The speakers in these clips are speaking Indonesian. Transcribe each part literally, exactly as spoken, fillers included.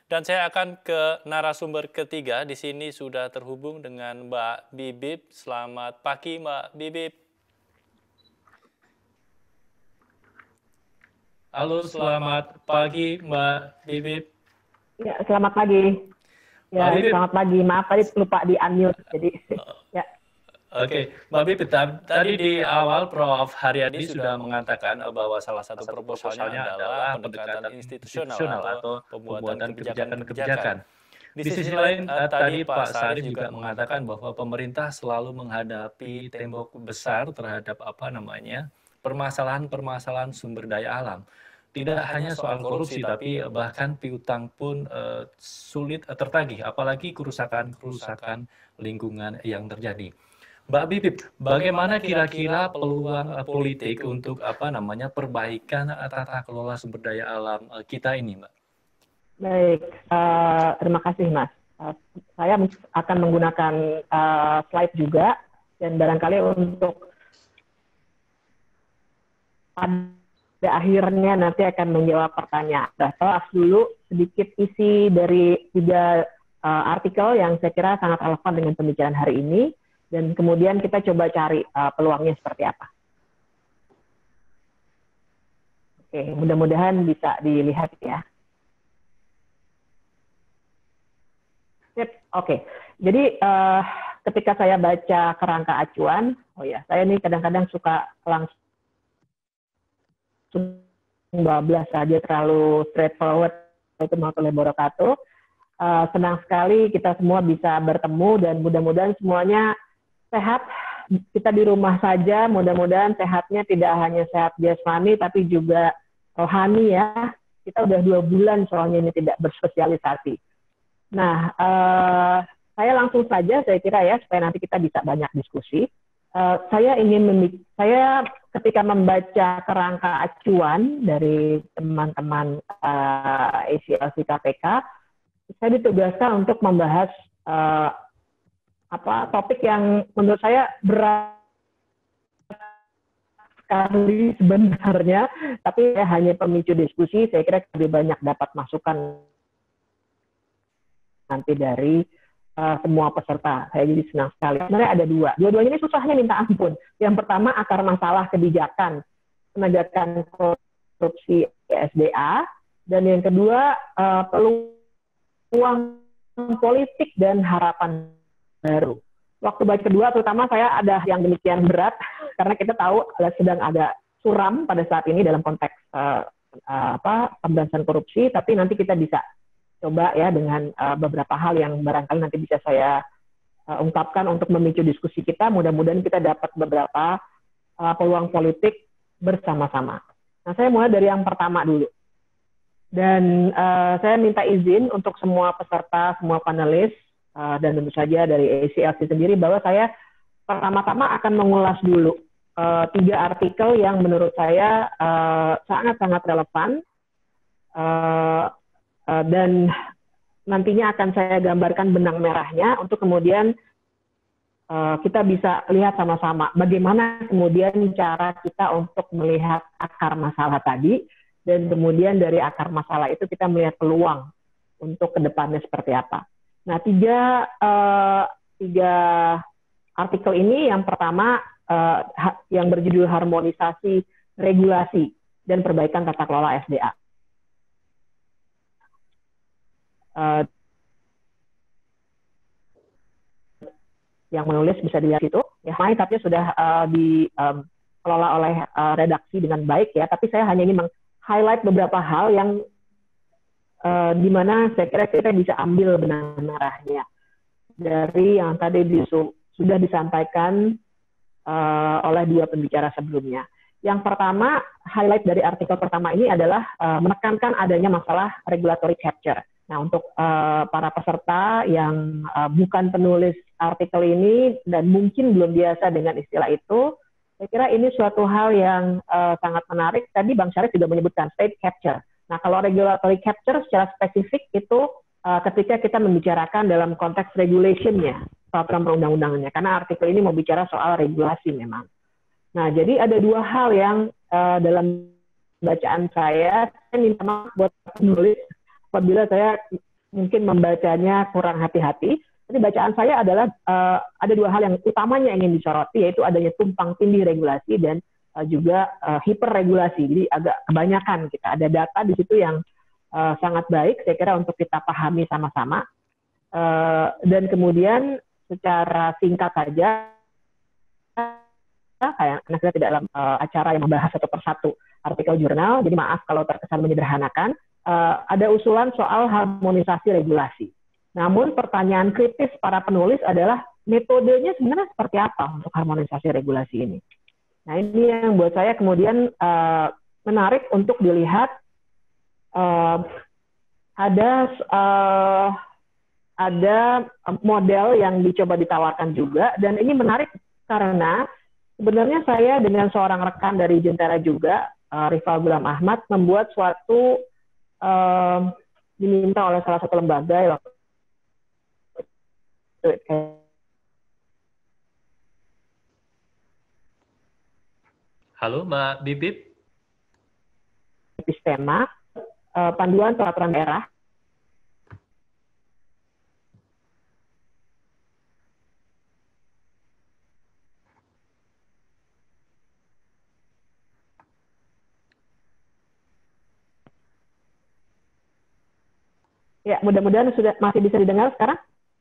Dan saya akan ke narasumber ketiga. Di sini sudah terhubung dengan Mbak Bibip. Selamat pagi, Mbak Bibip. Halo, selamat pagi, Mbak Bibip. Ya, selamat pagi. Ya, Mbak Bibip. selamat pagi. Maaf tadi lupa di unmute. Jadi, ya. Oke, Mbak Bibip, tadi di awal Prof Haryadi sudah mengatakan bahwa salah satu proposalnya adalah pendekatan institusional atau pembuatan kebijakan-kebijakan. Di sisi lain, tadi Pak Sarif juga mengatakan bahwa pemerintah selalu menghadapi tembok besar terhadap apa namanya permasalahan-permasalahan sumber daya alam. Tidak hanya soal korupsi, tapi bahkan piutang pun uh, sulit tertagih, apalagi kerusakan-kerusakan lingkungan yang terjadi. Mbak Bibip, bagaimana kira-kira peluang uh, politik untuk apa namanya perbaikan uh, tata kelola sumber daya alam uh, kita ini, Mbak? Baik, uh, terima kasih Mas. Uh, saya akan menggunakan uh, slide juga, dan barangkali untuk pada akhirnya nanti akan menjawab pertanyaan. Nah, saya dulu sedikit isi dari tiga uh, artikel yang saya kira sangat relevan dengan pembicaraan hari ini. Dan kemudian kita coba cari uh, peluangnya seperti apa. Oke, mudah-mudahan bisa dilihat ya. Sip, oke. Jadi uh, ketika saya baca kerangka acuan, oh ya, saya ini kadang-kadang suka langsung bablas saja terlalu straightforward itu warahmatullahi wabarakatuh. Uh, senang sekali kita semua bisa bertemu dan mudah-mudahan semuanya sehat, kita di rumah saja, mudah-mudahan sehatnya tidak hanya sehat jasmani, tapi juga rohani ya. Kita udah dua bulan soalnya ini tidak berspesialisasi. Nah, eh, saya langsung saja, saya kira ya, supaya nanti kita bisa banyak diskusi. Eh, saya ingin, saya ketika membaca kerangka acuan dari teman-teman eh, A C L C K P K, saya ditugaskan untuk membahas eh, apa topik yang menurut saya berat sekali sebenarnya, tapi ya hanya pemicu diskusi. Saya kira lebih banyak dapat masukan nanti dari uh, semua peserta. Saya jadi senang sekali. Sebenarnya ada dua. Dua-duanya ini susahnya minta ampun. Yang pertama akar masalah kebijakan penegakan korupsi S D A, dan yang kedua uh, peluang politik dan harapan baru. Waktu baca kedua, terutama saya ada yang demikian berat, karena kita tahu sedang ada suram pada saat ini dalam konteks uh, uh, apa pemberantasan korupsi, tapi nanti kita bisa coba ya dengan uh, beberapa hal yang barangkali nanti bisa saya uh, ungkapkan untuk memicu diskusi kita. Mudah-mudahan kita dapat beberapa uh, peluang politik bersama-sama. Nah, saya mulai dari yang pertama dulu. Dan uh, saya minta izin untuk semua peserta, semua panelis, Uh, dan tentu saja dari A C L C sendiri bahwa saya pertama-tama akan mengulas dulu uh, tiga artikel yang menurut saya sangat-sangat uh, relevan uh, uh, dan nantinya akan saya gambarkan benang merahnya untuk kemudian uh, kita bisa lihat sama-sama bagaimana kemudian cara kita untuk melihat akar masalah tadi, dan kemudian dari akar masalah itu kita melihat peluang untuk kedepannya seperti apa. Nah, tiga, uh, tiga artikel ini, yang pertama uh, yang berjudul harmonisasi regulasi dan perbaikan tata kelola S D A. Uh, yang menulis bisa dilihat itu, ya, tapi sudah uh, dikelola um, oleh uh, redaksi dengan baik ya. Tapi saya hanya ingin meng-highlight beberapa hal yang Uh, di mana saya kira kita bisa ambil benang merahnya dari yang tadi disu, sudah disampaikan uh, oleh dua pembicara sebelumnya. Yang pertama, highlight dari artikel pertama ini adalah uh, menekankan adanya masalah regulatory capture. Nah, untuk uh, para peserta yang uh, bukan penulis artikel ini dan mungkin belum biasa dengan istilah itu, saya kira ini suatu hal yang uh, sangat menarik. Tadi Bang Syarif juga menyebutkan state capture. Nah, kalau regulatory capture secara spesifik itu uh, ketika kita membicarakan dalam konteks regulation-nya, peraturan perundang-undangannya, karena artikel ini mau bicara soal regulasi memang. Nah, jadi ada dua hal yang uh, dalam bacaan saya, saya minta maaf buat penulis apabila saya mungkin membacanya kurang hati-hati. Jadi bacaan saya adalah uh, ada dua hal yang utamanya ingin disoroti, yaitu adanya tumpang tindih regulasi dan uh, juga uh, hiperregulasi. Jadi agak kebanyakan kita ada data di situ yang uh, sangat baik, saya kira untuk kita pahami sama-sama. Uh, dan kemudian secara singkat saja, kayak karena kita tidak dalam uh, acara yang membahas satu persatu artikel jurnal, jadi maaf kalau terkesan menyederhanakan. Uh, ada usulan soal harmonisasi regulasi. Namun pertanyaan kritis para penulis adalah metodenya sebenarnya seperti apa untuk harmonisasi regulasi ini. Nah ini yang buat saya kemudian uh, menarik untuk dilihat. Uh, ada uh, ada model yang dicoba ditawarkan juga, dan ini menarik karena sebenarnya saya dengan seorang rekan dari Jentera juga, uh, Rifal Gulam Ahmad, membuat suatu uh, diminta oleh salah satu lembaga. Halo Mbak Bibip. Epistema, uh, panduan peraturan daerah. Ya, mudah-mudahan sudah masih bisa didengar sekarang.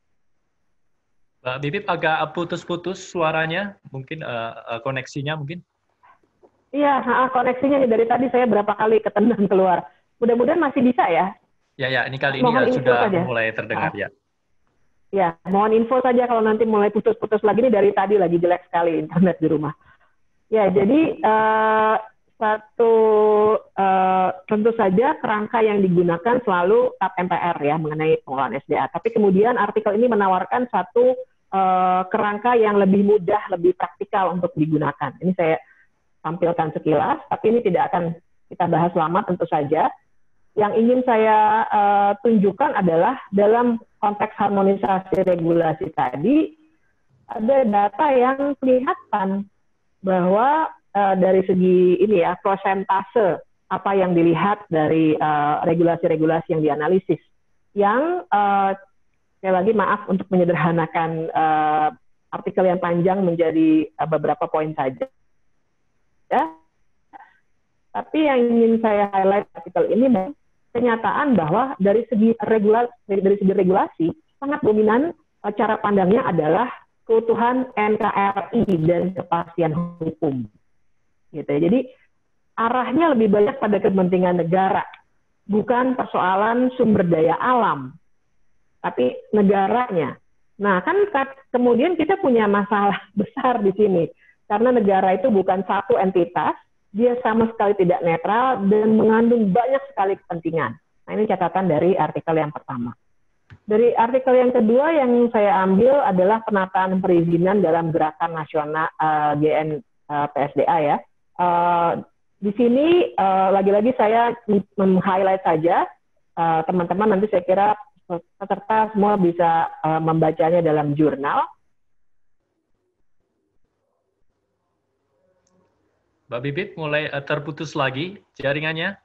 Mbak Bibip agak putus-putus suaranya, mungkin uh, uh, koneksinya mungkin. Iya, koneksinya nih dari tadi saya berapa kali ketendang keluar. Mudah-mudahan masih bisa ya. Ya, ya, ini kali mohon ini sudah saja. mulai terdengar. Ah. Ya. Ya, mohon info saja kalau nanti mulai putus-putus lagi, nih dari tadi lagi jelek sekali internet di rumah. Ya, jadi uh, satu uh, tentu saja kerangka yang digunakan selalu T A P M P R ya mengenai pengelolaan S D A. Tapi kemudian artikel ini menawarkan satu uh, kerangka yang lebih mudah, lebih praktikal untuk digunakan. Ini saya tampilkan sekilas, tapi ini tidak akan kita bahas lama tentu saja. Yang ingin saya uh, tunjukkan adalah dalam konteks harmonisasi regulasi tadi, ada data yang kelihatan bahwa uh, dari segi ini ya, prosentase apa yang dilihat dari regulasi-regulasi uh, yang dianalisis. Yang, uh, sekali lagi maaf untuk menyederhanakan uh, artikel yang panjang menjadi uh, beberapa poin saja. Ya. Tapi yang ingin saya highlight artikel ini adalah kenyataan bahwa dari segi regulasi, dari segi regulasi sangat dominan cara pandangnya adalah keutuhan N K R I dan kepastian hukum. Gitu ya. Jadi arahnya lebih banyak pada kepentingan negara, bukan persoalan sumber daya alam, tapi negaranya. Nah kan kemudian kita punya masalah besar di sini. Karena negara itu bukan satu entitas, dia sama sekali tidak netral dan mengandung banyak sekali kepentingan. Nah ini catatan dari artikel yang pertama. Dari artikel yang kedua yang saya ambil adalah penataan perizinan dalam gerakan nasional uh, G N uh, P S D A ya. Uh, di sini uh, lagi-lagi saya meng-highlight saja, teman-teman uh, nanti saya kira peserta semua bisa uh, membacanya dalam jurnal. Mbak Bibip mulai terputus lagi jaringannya.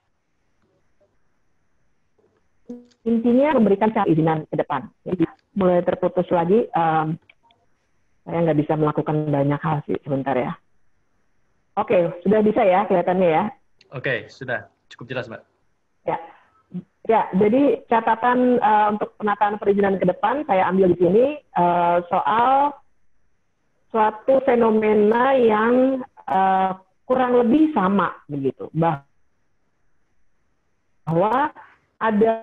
Intinya memberikan cara izinan ke depan. Jadi, mulai terputus lagi, um, saya nggak bisa melakukan banyak hal sih sebentar ya. Oke, sudah bisa ya kelihatannya ya? Oke, sudah. Cukup jelas, Mbak. Ya, ya. Jadi catatan uh, untuk penataan perizinan ke depan saya ambil di sini uh, soal suatu fenomena yang uh, kurang lebih sama begitu, bahwa ada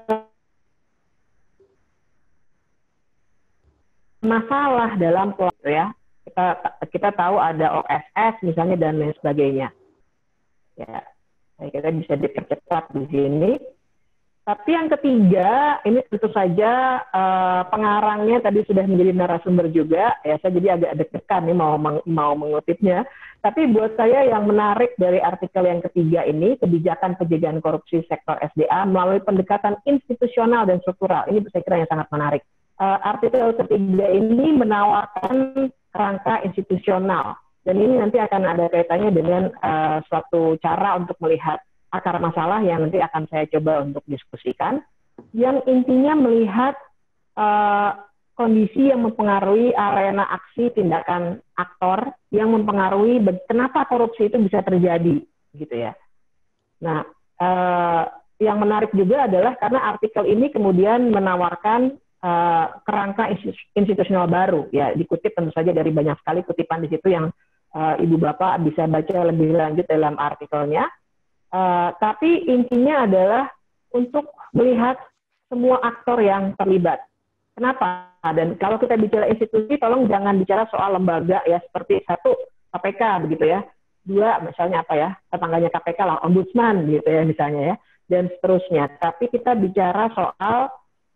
masalah dalam pelaku ya. Kita kita tahu ada O S S misalnya dan lain sebagainya. Ya, kita bisa dipercepat di sini. Tapi yang ketiga, ini tentu saja uh, pengarangnya tadi sudah menjadi narasumber juga, ya saya jadi agak deg-degan nih mau mau mengutipnya. Tapi buat saya yang menarik dari artikel yang ketiga ini, kebijakan pencegahan korupsi sektor S D A melalui pendekatan institusional dan struktural. Ini saya kira yang sangat menarik. Uh, artikel ketiga ini menawarkan kerangka institusional, dan ini nanti akan ada kaitannya dengan uh, suatu cara untuk melihat akar masalah yang nanti akan saya coba untuk diskusikan. yang intinya melihat uh, kondisi yang mempengaruhi arena aksi tindakan aktor yang mempengaruhi kenapa korupsi itu bisa terjadi, gitu ya. Nah, uh, yang menarik juga adalah karena artikel ini kemudian menawarkan uh, kerangka institusional baru, ya, dikutip tentu saja dari banyak sekali kutipan di situ yang uh, ibu bapak bisa baca lebih lanjut dalam artikelnya. Uh, tapi intinya adalah untuk melihat semua aktor yang terlibat. Kenapa? Dan kalau kita bicara institusi, tolong jangan bicara soal lembaga ya, seperti satu K P K begitu ya, dua misalnya apa ya, tetangganya K P K lah, ombudsman gitu ya misalnya ya, dan seterusnya. Tapi kita bicara soal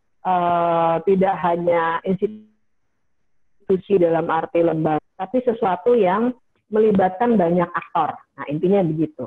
uh, tidak hanya institusi dalam arti lembaga, tapi sesuatu yang melibatkan banyak aktor. Nah, intinya begitu.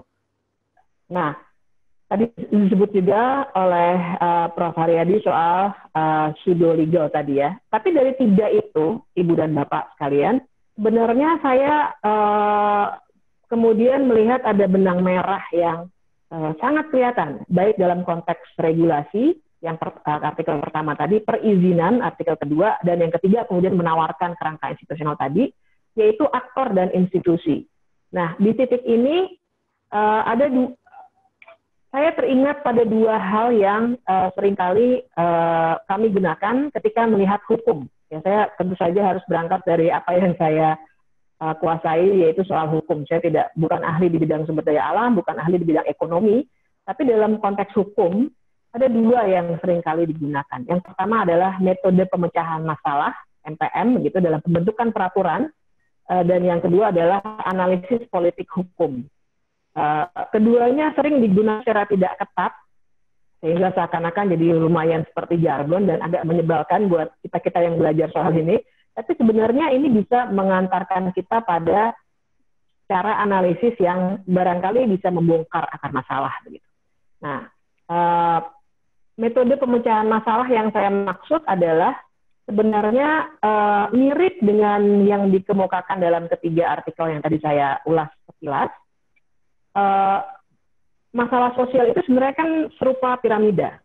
Nah, tadi disebut juga oleh uh, Prof Haryadi soal uh, pseudo legal tadi ya. Tapi dari tiga itu, Ibu dan Bapak sekalian, sebenarnya saya uh, kemudian melihat ada benang merah yang uh, sangat kelihatan, baik dalam konteks regulasi, yang per, uh, artikel pertama tadi, perizinan, artikel kedua, dan yang ketiga kemudian menawarkan kerangka institusional tadi, yaitu aktor dan institusi. Nah, di titik ini uh, ada dua, saya teringat pada dua hal yang uh, seringkali uh, kami gunakan ketika melihat hukum. Ya, saya tentu saja harus berangkat dari apa yang saya uh, kuasai, yaitu soal hukum. Saya tidak bukan ahli di bidang sumber daya alam, bukan ahli di bidang ekonomi, tapi dalam konteks hukum ada dua yang seringkali digunakan. Yang pertama adalah metode pemecahan masalah M P M, begitu, dalam pembentukan peraturan, uh, dan yang kedua adalah analisis politik hukum. Uh, keduanya sering digunakan secara tidak ketat, sehingga seakan-akan jadi lumayan seperti jargon dan agak menyebalkan buat kita-kita yang belajar soal ini. Tapi sebenarnya ini bisa mengantarkan kita pada cara analisis yang barangkali bisa membongkar akar masalah. Begitu. Nah, uh, metode pemecahan masalah yang saya maksud adalah sebenarnya uh, mirip dengan yang dikemukakan dalam ketiga artikel yang tadi saya ulas sekilas. Uh, masalah sosial itu sebenarnya kan serupa piramida.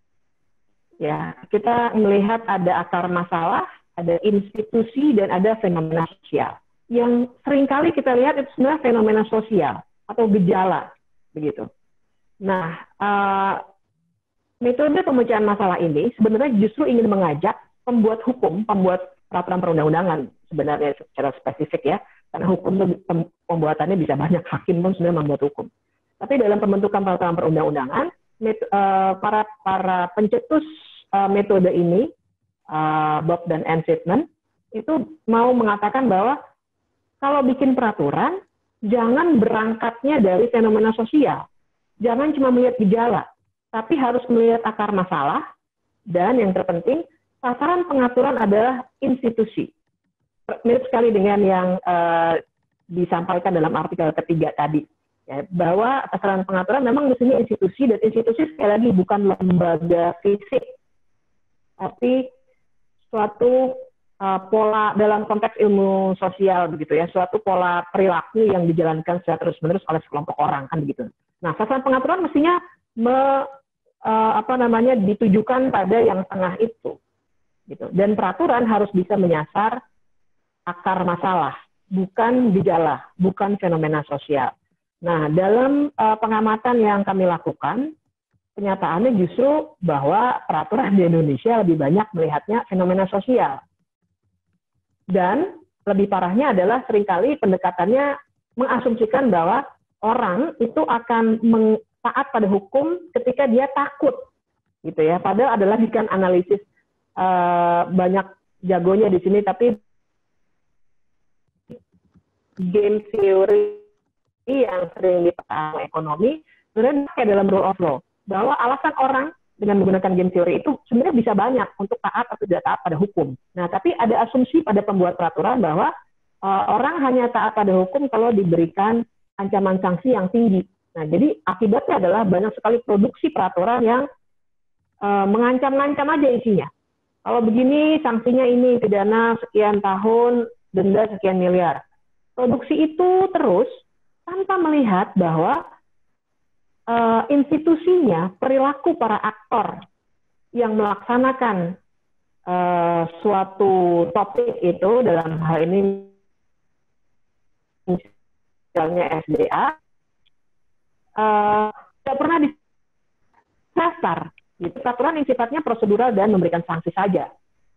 Ya, kita melihat ada akar masalah, ada institusi, dan ada fenomena sosial. Yang seringkali kita lihat itu sebenarnya fenomena sosial atau gejala, begitu. Nah, uh, metode pemecahan masalah ini sebenarnya justru ingin mengajak pembuat hukum, pembuat peraturan perundang-undangan sebenarnya secara spesifik ya, karena hukum itu pembuatannya bisa banyak, hakim pun sebenarnya membuat hukum. Tapi dalam pembentukan peraturan perundang-undangan, para para pencetus metode ini, Bob dan Ann Friedman, itu mau mengatakan bahwa kalau bikin peraturan, jangan berangkatnya dari fenomena sosial. Jangan cuma melihat gejala, tapi harus melihat akar masalah, dan yang terpenting, sasaran pengaturan adalah institusi. Mirip sekali dengan yang uh, disampaikan dalam artikel ketiga tadi, ya, bahwa sasaran pengaturan memang di sini institusi, dan institusi sekali lagi bukan lembaga fisik, tapi suatu uh, pola dalam konteks ilmu sosial begitu ya, suatu pola perilaku yang dijalankan secara terus-menerus oleh sekelompok orang kan begitu. Nah, sasaran pengaturan mestinya me, uh, apa namanya ditujukan pada yang tengah itu, gitu. Dan peraturan harus bisa menyasar akar masalah, bukan gejala, bukan fenomena sosial. Nah, dalam uh, pengamatan yang kami lakukan, kenyataannya justru bahwa peraturan di Indonesia lebih banyak melihatnya fenomena sosial. Dan lebih parahnya adalah seringkali pendekatannya mengasumsikan bahwa orang itu akan taat pada hukum ketika dia takut, gitu ya. Padahal adalah bukan analisis uh, banyak jagonya di sini, tapi game theory yang sering dipahami ekonomi sebenarnya kayak dalam rule of law, bahwa alasan orang dengan menggunakan game theory itu sebenarnya bisa banyak untuk taat atau tidak taat pada hukum. Nah, tapi ada asumsi pada pembuat peraturan bahwa uh, orang hanya taat pada hukum kalau diberikan ancaman sanksi yang tinggi. Nah, jadi akibatnya adalah banyak sekali produksi peraturan yang uh, mengancam-ngancam aja isinya. Kalau begini sanksinya ini pidana sekian tahun, denda sekian miliar. Produksi itu terus tanpa melihat bahwa uh, institusinya, perilaku para aktor yang melaksanakan uh, suatu topik itu, dalam hal ini misalnya S D A, uh, tidak pernah disasar. Itu peraturan yang sifatnya prosedural dan memberikan sanksi saja.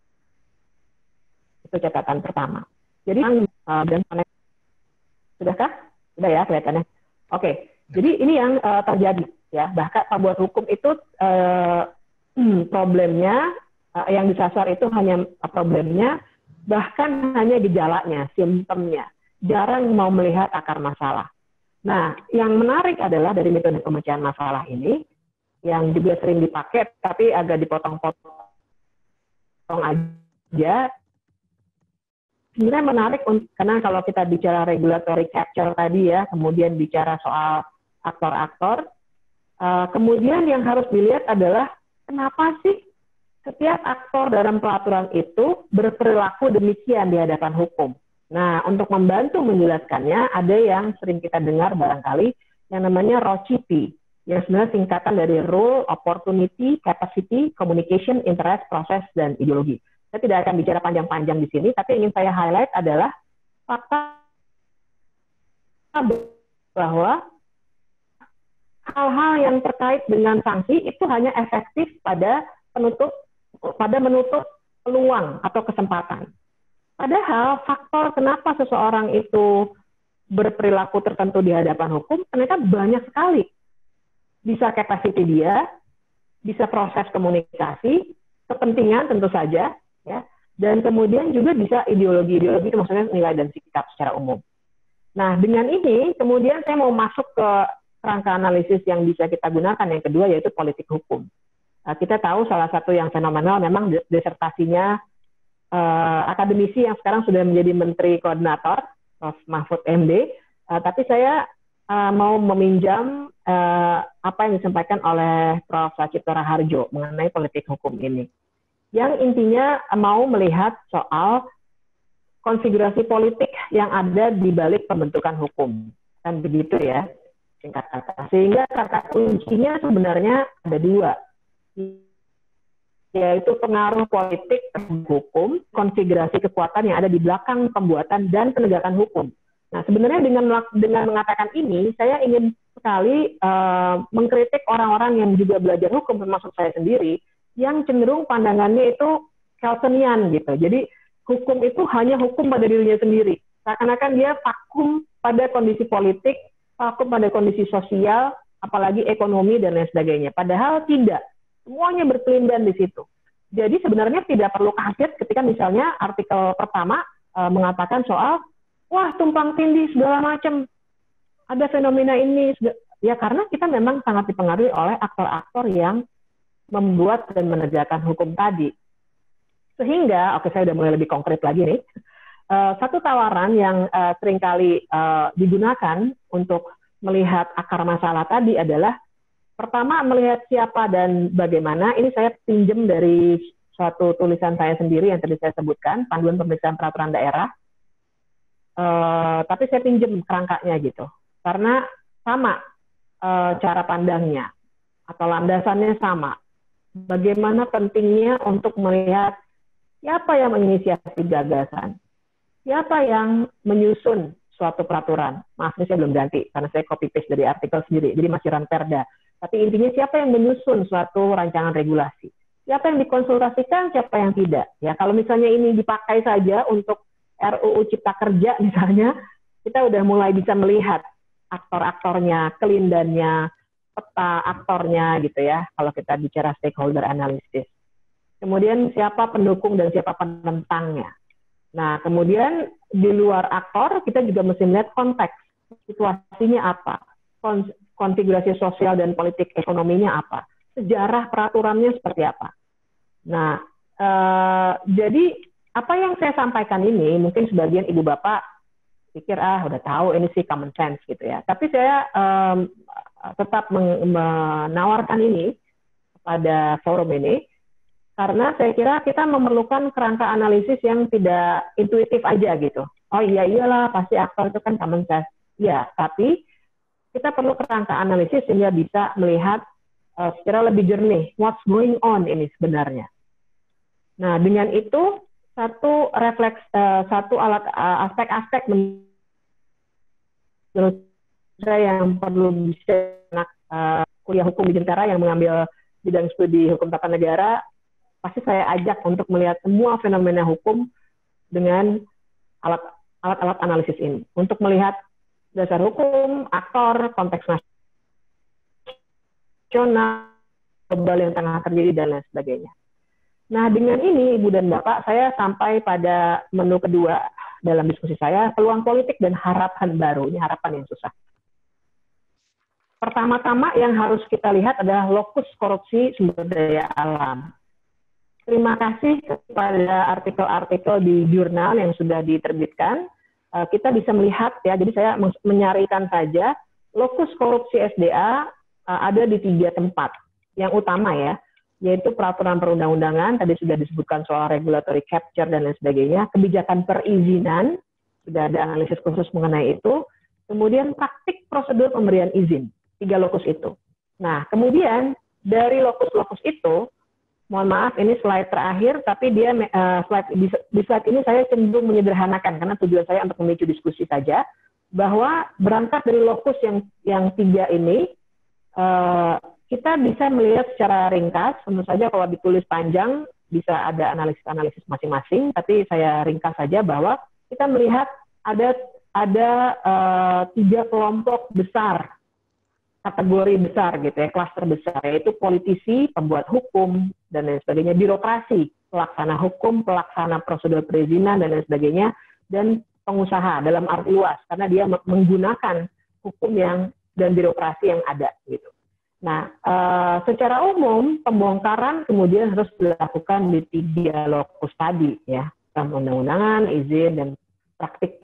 Itu catatan pertama. Jadi, uh, dan sudahkah? Sudah ya kelihatannya. Oke, jadi ini yang uh, terjadi ya. Bahkan pembuat hukum itu uh, hmm, problemnya uh, yang disasar itu hanya uh, problemnya, bahkan hanya gejalanya, simptomnya. Jarang mau melihat akar masalah. Nah, yang menarik adalah dari metode pemecahan masalah ini, yang juga sering dipakai, tapi agak dipotong-potong aja. Sebenarnya menarik, karena kalau kita bicara regulatory capture tadi ya, kemudian bicara soal aktor-aktor, uh, kemudian yang harus dilihat adalah kenapa sih setiap aktor dalam peraturan itu berperilaku demikian di hadapan hukum. Nah, untuk membantu menjelaskannya, ada yang sering kita dengar barangkali yang namanya R O C I P, yang sebenarnya singkatan dari Rule, Opportunity, Capacity, Communication, Interest, Process, dan Ideologi. Saya tidak akan bicara panjang-panjang di sini, tapi ingin saya highlight adalah fakta bahwa hal-hal yang terkait dengan sanksi itu hanya efektif pada penutup, pada menutup peluang atau kesempatan. Padahal faktor kenapa seseorang itu berperilaku tertentu di hadapan hukum ternyata banyak sekali. Bisa capacity dia, bisa proses komunikasi, kepentingan tentu saja, ya, dan kemudian juga bisa ideologi. Ideologi itu maksudnya nilai dan sikap secara umum. Nah, dengan ini kemudian saya mau masuk ke kerangka analisis yang bisa kita gunakan, yang kedua yaitu politik hukum. Nah, kita tahu salah satu yang fenomenal memang disertasinya uh, akademisi yang sekarang sudah menjadi Menteri Koordinator, Prof Mahfud M D, uh, tapi saya uh, mau meminjam uh, apa yang disampaikan oleh Prof Sachipto Raharjo mengenai politik hukum ini. Yang intinya mau melihat soal konfigurasi politik yang ada di balik pembentukan hukum. Kan begitu ya, singkat kata. Sehingga kata kuncinya sebenarnya ada dua, yaitu pengaruh politik hukum, konfigurasi kekuatan yang ada di belakang pembuatan dan penegakan hukum. Nah, sebenarnya dengan dengan mengatakan ini, saya ingin sekali uh, mengkritik orang-orang yang juga belajar hukum, termasuk saya sendiri, yang cenderung pandangannya itu Keltonian gitu. Jadi hukum itu hanya hukum pada dirinya sendiri. Seakan-akan dia vakum pada kondisi politik, vakum pada kondisi sosial, apalagi ekonomi dan lain sebagainya. Padahal tidak. Semuanya berkelindan di situ. Jadi sebenarnya tidak perlu kaget ketika misalnya artikel pertama e, mengatakan soal, wah tumpang tindih segala macam, ada fenomena ini. Ya karena kita memang sangat dipengaruhi oleh aktor-aktor yang membuat dan menegakkan hukum tadi. Sehingga, oke saya udah mulai lebih konkret lagi nih, uh, satu tawaran yang uh, seringkali uh, digunakan untuk melihat akar masalah tadi adalah, pertama melihat siapa dan bagaimana, ini saya pinjam dari suatu tulisan saya sendiri yang tadi saya sebutkan, Panduan Pemeriksaan Peraturan Daerah, uh, tapi saya pinjam kerangkanya gitu, karena sama uh, cara pandangnya, atau landasannya sama. Bagaimana pentingnya untuk melihat siapa yang menginisiasi gagasan, siapa yang menyusun suatu peraturan. Maaf, ini saya belum ganti, karena saya copy-paste dari artikel sendiri, jadi masih ranperda. Tapi intinya siapa yang menyusun suatu rancangan regulasi, siapa yang dikonsultasikan, siapa yang tidak. Ya, kalau misalnya ini dipakai saja untuk R U U Cipta Kerja misalnya, kita udah mulai bisa melihat aktor-aktornya, kelindannya, peta aktornya gitu ya, kalau kita bicara stakeholder analysis. Kemudian siapa pendukung dan siapa penentangnya. Nah, kemudian di luar aktor, kita juga mesti melihat konteks, situasinya apa, konfigurasi sosial dan politik ekonominya apa, sejarah peraturannya seperti apa. Nah, eh, jadi apa yang saya sampaikan ini, mungkin sebagian ibu bapak pikir, ah udah tahu ini sih common sense gitu ya. Tapi saya eh, tetap menawarkan ini pada forum ini, karena saya kira kita memerlukan kerangka analisis yang tidak intuitif aja gitu. Oh iya iyalah pasti aktor itu kan common sense. Ya, tapi kita perlu kerangka analisis sehingga bisa melihat uh, secara lebih jernih, what's going on ini sebenarnya. Nah, dengan itu satu refleks, uh, satu alat uh, aspek-aspek menurut saya yang perlu bisa anak uh, kuliah hukum di Jentera yang mengambil bidang studi hukum tata negara, pasti saya ajak untuk melihat semua fenomena hukum dengan alat alat-alat analisis ini, untuk melihat dasar hukum, aktor, konteks nasional, global yang tengah terjadi, dan lain sebagainya. Nah, dengan ini, Ibu dan Bapak, saya sampai pada menu kedua dalam diskusi saya, peluang politik dan harapan baru. Ini harapan yang susah. Pertama-tama yang harus kita lihat adalah lokus korupsi sumber daya alam. Terima kasih kepada artikel-artikel di jurnal yang sudah diterbitkan. Uh, kita bisa melihat ya, jadi saya menyarikan saja, lokus korupsi S D A uh, ada di tiga tempat. Yang utama ya, yaitu peraturan perundang-undangan, tadi sudah disebutkan soal regulatory capture dan lain sebagainya, kebijakan perizinan, sudah ada analisis khusus mengenai itu, kemudian praktik prosedur pemberian izin, tiga lokus itu. Nah, kemudian dari lokus-lokus itu, mohon maaf, ini slide terakhir, tapi dia uh, slide di, di slide ini saya cenderung menyederhanakan karena tujuan saya untuk memicu diskusi saja, bahwa berangkat dari lokus yang yang tiga ini, uh, kita bisa melihat secara ringkas. Tentu saja kalau ditulis panjang bisa ada analisis-analisis masing-masing, tapi saya ringkas saja bahwa kita melihat ada ada uh, tiga kelompok besar, kategori besar gitu ya, klaster besar, yaitu politisi, pembuat hukum, dan lain sebagainya, birokrasi, pelaksana hukum, pelaksana prosedur perizinan, dan lain sebagainya, dan pengusaha dalam arti luas, karena dia menggunakan hukum yang dan birokrasi yang ada gitu. Nah, e, secara umum pembongkaran kemudian harus dilakukan di tiga lokus tadi ya, undang-undangan, izin, dan praktik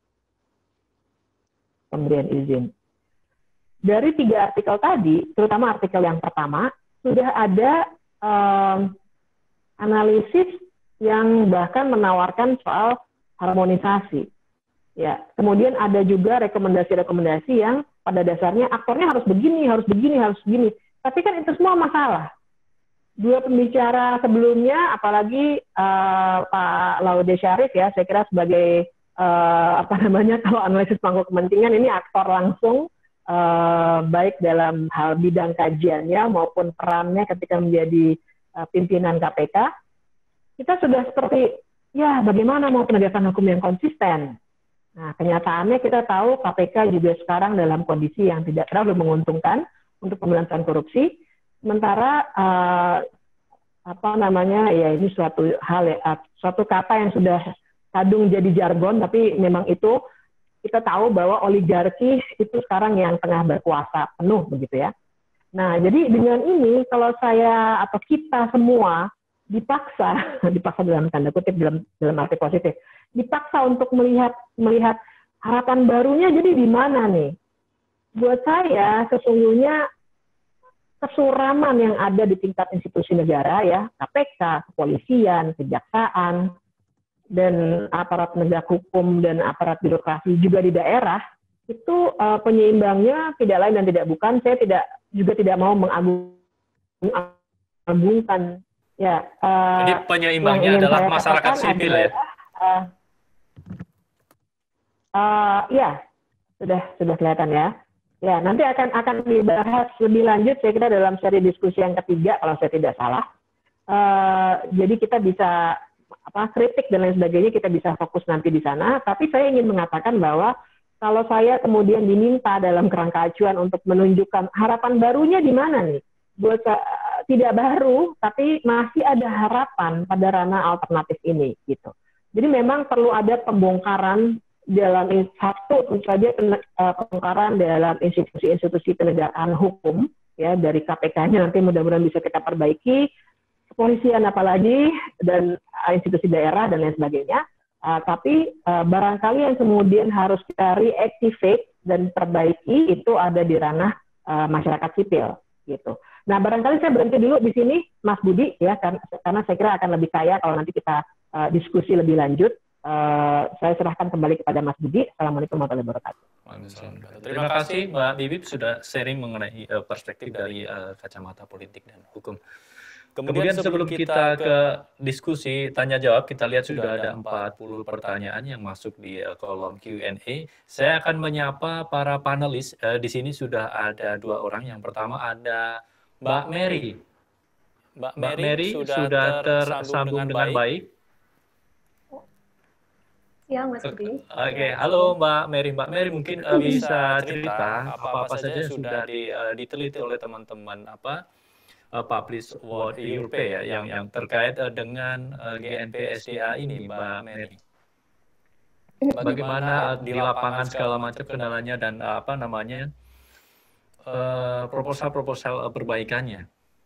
pemberian izin. Dari tiga artikel tadi, terutama artikel yang pertama, sudah ada um, analisis yang bahkan menawarkan soal harmonisasi. Ya, kemudian ada juga rekomendasi-rekomendasi yang pada dasarnya aktornya harus begini, harus begini, harus begini. Tapi kan itu semua masalah. Dua pembicara sebelumnya, apalagi uh, Pak Laude Syarif ya, saya kira sebagai uh, apa namanya, kalau analisis pangku kepentingan ini aktor langsung. Uh, baik dalam hal bidang kajiannya maupun perannya ketika menjadi uh, pimpinan K P K, kita sudah seperti, ya bagaimana mau penegakan hukum yang konsisten. Nah, kenyataannya kita tahu K P K juga sekarang dalam kondisi yang tidak terlalu menguntungkan untuk pemberantasan korupsi, sementara uh, apa namanya, ya ini suatu hal ya, uh, suatu kata yang sudah kadung jadi jargon, tapi memang itu kita tahu bahwa oligarki itu sekarang yang tengah berkuasa penuh begitu ya. Nah, jadi dengan ini kalau saya atau kita semua dipaksa, dipaksa dalam tanda kutip dalam dalam arti positif, dipaksa untuk melihat melihat harapan barunya jadi di mana nih? Buat saya sesungguhnya kesuraman yang ada di tingkat institusi negara ya, K P K, kepolisian, kejaksaan, dan aparat penegak hukum dan aparat birokrasi juga di daerah, itu uh, penyeimbangnya tidak lain dan tidak bukan, saya tidak juga tidak mau mengagungkan ya. Uh, Jadi penyeimbangnya adalah masyarakat sipil adalah, ya? Uh, uh, ya, sudah sudah kelihatan ya. Ya, nanti akan akan dibahas lebih lanjut, saya kira dalam seri diskusi yang ketiga kalau saya tidak salah. Uh, jadi kita bisa apa kritik dan lain sebagainya kita bisa fokus nanti di sana, tapi saya ingin mengatakan bahwa kalau saya kemudian diminta dalam kerangka acuan untuk menunjukkan harapan barunya di mana nih, buat uh, tidak baru tapi masih ada harapan pada ranah alternatif ini gitu. Jadi memang perlu ada pembongkaran dalam satu tentu saja uh, pembongkaran dalam institusi-institusi penegakan hukum ya, dari K P K-nya nanti mudah-mudahan bisa kita perbaiki, kepolisian apalagi, dan institusi daerah dan lain sebagainya. Uh, tapi uh, barangkali yang kemudian harus kita reactivate dan perbaiki itu ada di ranah uh, masyarakat sipil gitu. Nah, barangkali saya berhenti dulu di sini, Mas Budi ya, karena, karena saya kira akan lebih kaya kalau nanti kita uh, diskusi lebih lanjut. uh, saya serahkan kembali kepada Mas Budi. Assalamualaikum warahmatullahi wabarakatuh. Terima kasih Mbak Bibip sudah sharing mengenai uh, perspektif dari uh, kacamata politik dan hukum. Kemudian sebelum kita ke diskusi tanya jawab, kita lihat sudah ada empat puluh pertanyaan yang masuk di uh, kolom Q and A. Saya akan menyapa para panelis. Uh, di sini sudah ada dua orang. Yang pertama ada Mbak Mary. Mbak Mary, Mbak Mary sudah, sudah tersambung dengan, dengan baik. Siang Mas Budi. Oke, okay. Halo Mbak Mary. Mbak Mary mungkin uh, bisa cerita apa-apa saja sudah di, uh, diteliti oleh teman-teman apa uh, Publish World Europe ya, yang yang terkait uh, dengan uh, G N P S D A ini, Mbak Mary. Bagaimana uh, di lapangan segala macam kendalanya dan uh, apa namanya proposal-proposal uh, perbaikannya.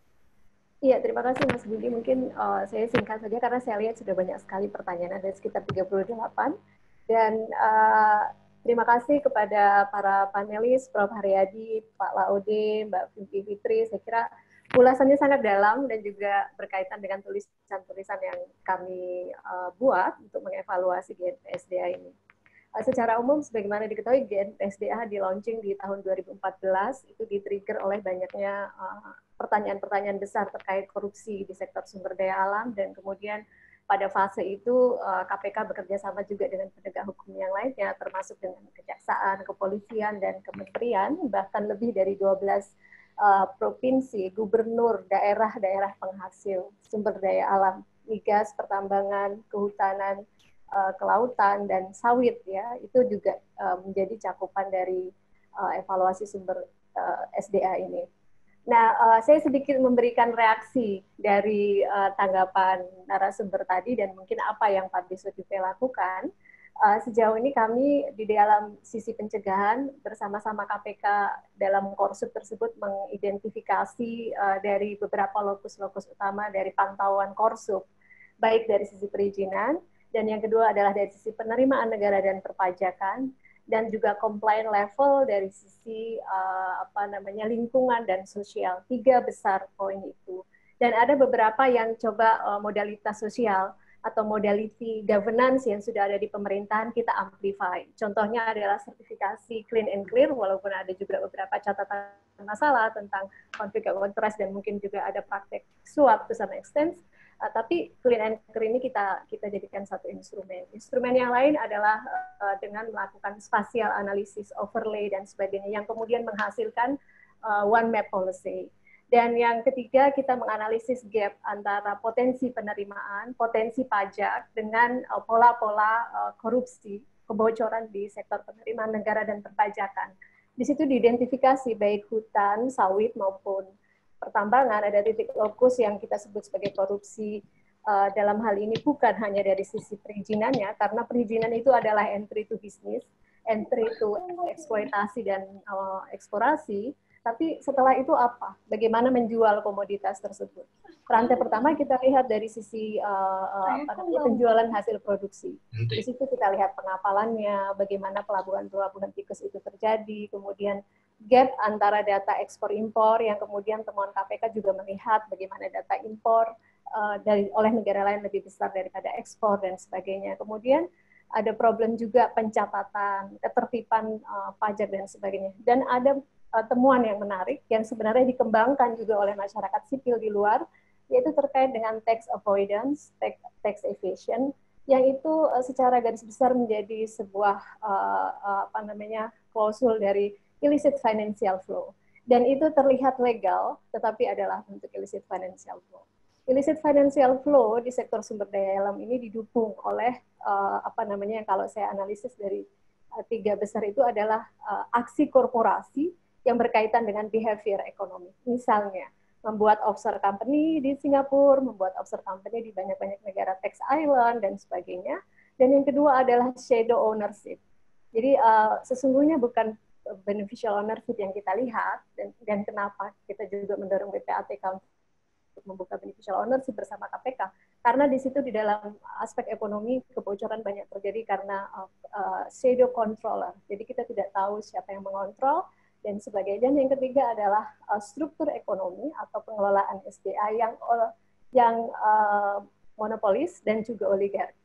Iya, terima kasih Mas Budi. Mungkin uh, saya singkat saja karena saya lihat sudah banyak sekali pertanyaan, ada sekitar tiga puluh delapan. Dan uh, terima kasih kepada para panelis, Prof Haryadi, Pak Laude, Mbak Vivi Fitri. Saya kira ulasannya sangat dalam dan juga berkaitan dengan tulisan-tulisan yang kami uh, buat untuk mengevaluasi G N P S D A ini. Uh, secara umum, sebagaimana diketahui, G N P S D A di launching di tahun dua ribu empat belas, itu di-trigger oleh banyaknya uh, pertanyaan-pertanyaan besar terkait korupsi di sektor sumber daya alam, dan kemudian pada fase itu K P K bekerja sama juga dengan penegak hukum yang lainnya, termasuk dengan kejaksaan, kepolisian, dan kementerian, bahkan lebih dari dua belas uh, provinsi, gubernur, daerah-daerah penghasil sumber daya alam, migas, pertambangan, kehutanan, uh, kelautan, dan sawit, ya, itu juga uh, menjadi cakupan dari uh, evaluasi sumber uh, S D A ini. Nah, uh, saya sedikit memberikan reaksi dari uh, tanggapan narasumber tadi dan mungkin apa yang Pak Disodip lakukan. Uh, sejauh ini kami di dalam sisi pencegahan bersama-sama K P K dalam Korsup tersebut mengidentifikasi uh, dari beberapa lokus-lokus utama dari pantauan Korsup, baik dari sisi perizinan, dan yang kedua adalah dari sisi penerimaan negara dan perpajakan, dan juga compliant level dari sisi uh, apa namanya lingkungan dan sosial, tiga besar poin itu. Dan ada beberapa yang coba uh, modalitas sosial atau modality governance yang sudah ada di pemerintahan kita amplify. Contohnya adalah sertifikasi clean and clear, walaupun ada juga beberapa catatan masalah tentang konflik of interest dan mungkin juga ada praktek suap to some extent. Uh, tapi clean and clear ini kita kita jadikan satu instrumen. Instrumen yang lain adalah uh, dengan melakukan spatial analysis, overlay dan sebagainya, yang kemudian menghasilkan uh, one map policy. Dan yang ketiga, kita menganalisis gap antara potensi penerimaan, potensi pajak dengan pola-pola uh, uh, korupsi, kebocoran di sektor penerimaan negara dan perpajakan. Di situ diidentifikasi baik hutan, sawit maupun pertambangan, ada titik lokus yang kita sebut sebagai korupsi. Uh, dalam hal ini bukan hanya dari sisi perizinannya, karena perizinan itu adalah entry to business, entry to eksploitasi dan uh, eksplorasi. Tapi setelah itu apa? Bagaimana menjual komoditas tersebut? Rantai pertama kita lihat dari sisi uh, uh, apa namanya, penjualan hasil produksi. Di situ kita lihat pengapalannya, bagaimana pelabuhan-pelabuhan tikus itu terjadi, kemudian gap antara data ekspor-impor yang kemudian temuan K P K juga melihat bagaimana data impor uh, dari oleh negara lain lebih besar daripada ekspor dan sebagainya. Kemudian ada problem juga pencatatan, ketertiban uh, pajak dan sebagainya. Dan ada temuan yang menarik yang sebenarnya dikembangkan juga oleh masyarakat sipil di luar, yaitu terkait dengan tax avoidance, tax, tax evasion, yang itu uh, secara garis besar menjadi sebuah uh, uh, apa namanya klausul dari illicit financial flow, dan itu terlihat legal, tetapi adalah bentuk illicit financial flow. Illicit financial flow di sektor sumber daya alam ini didukung oleh uh, apa namanya kalau saya analisis dari uh, tiga besar itu adalah uh, aksi korporasi yang berkaitan dengan behavior ekonomi. Misalnya, membuat offshore company di Singapura, membuat offshore company di banyak-banyak negara tax island, dan sebagainya. Dan yang kedua adalah shadow ownership. Jadi, uh, sesungguhnya bukan beneficial ownership yang kita lihat, dan, dan kenapa kita juga mendorong B P A T K untuk membuka beneficial ownership bersama K P K. Karena di situ di dalam aspek ekonomi, kebocoran banyak terjadi karena uh, uh, shadow controller. Jadi kita tidak tahu siapa yang mengontrol, dan sebagainya. Dan yang ketiga adalah uh, struktur ekonomi atau pengelolaan S D A yang uh, yang uh, monopolis dan juga oligarki.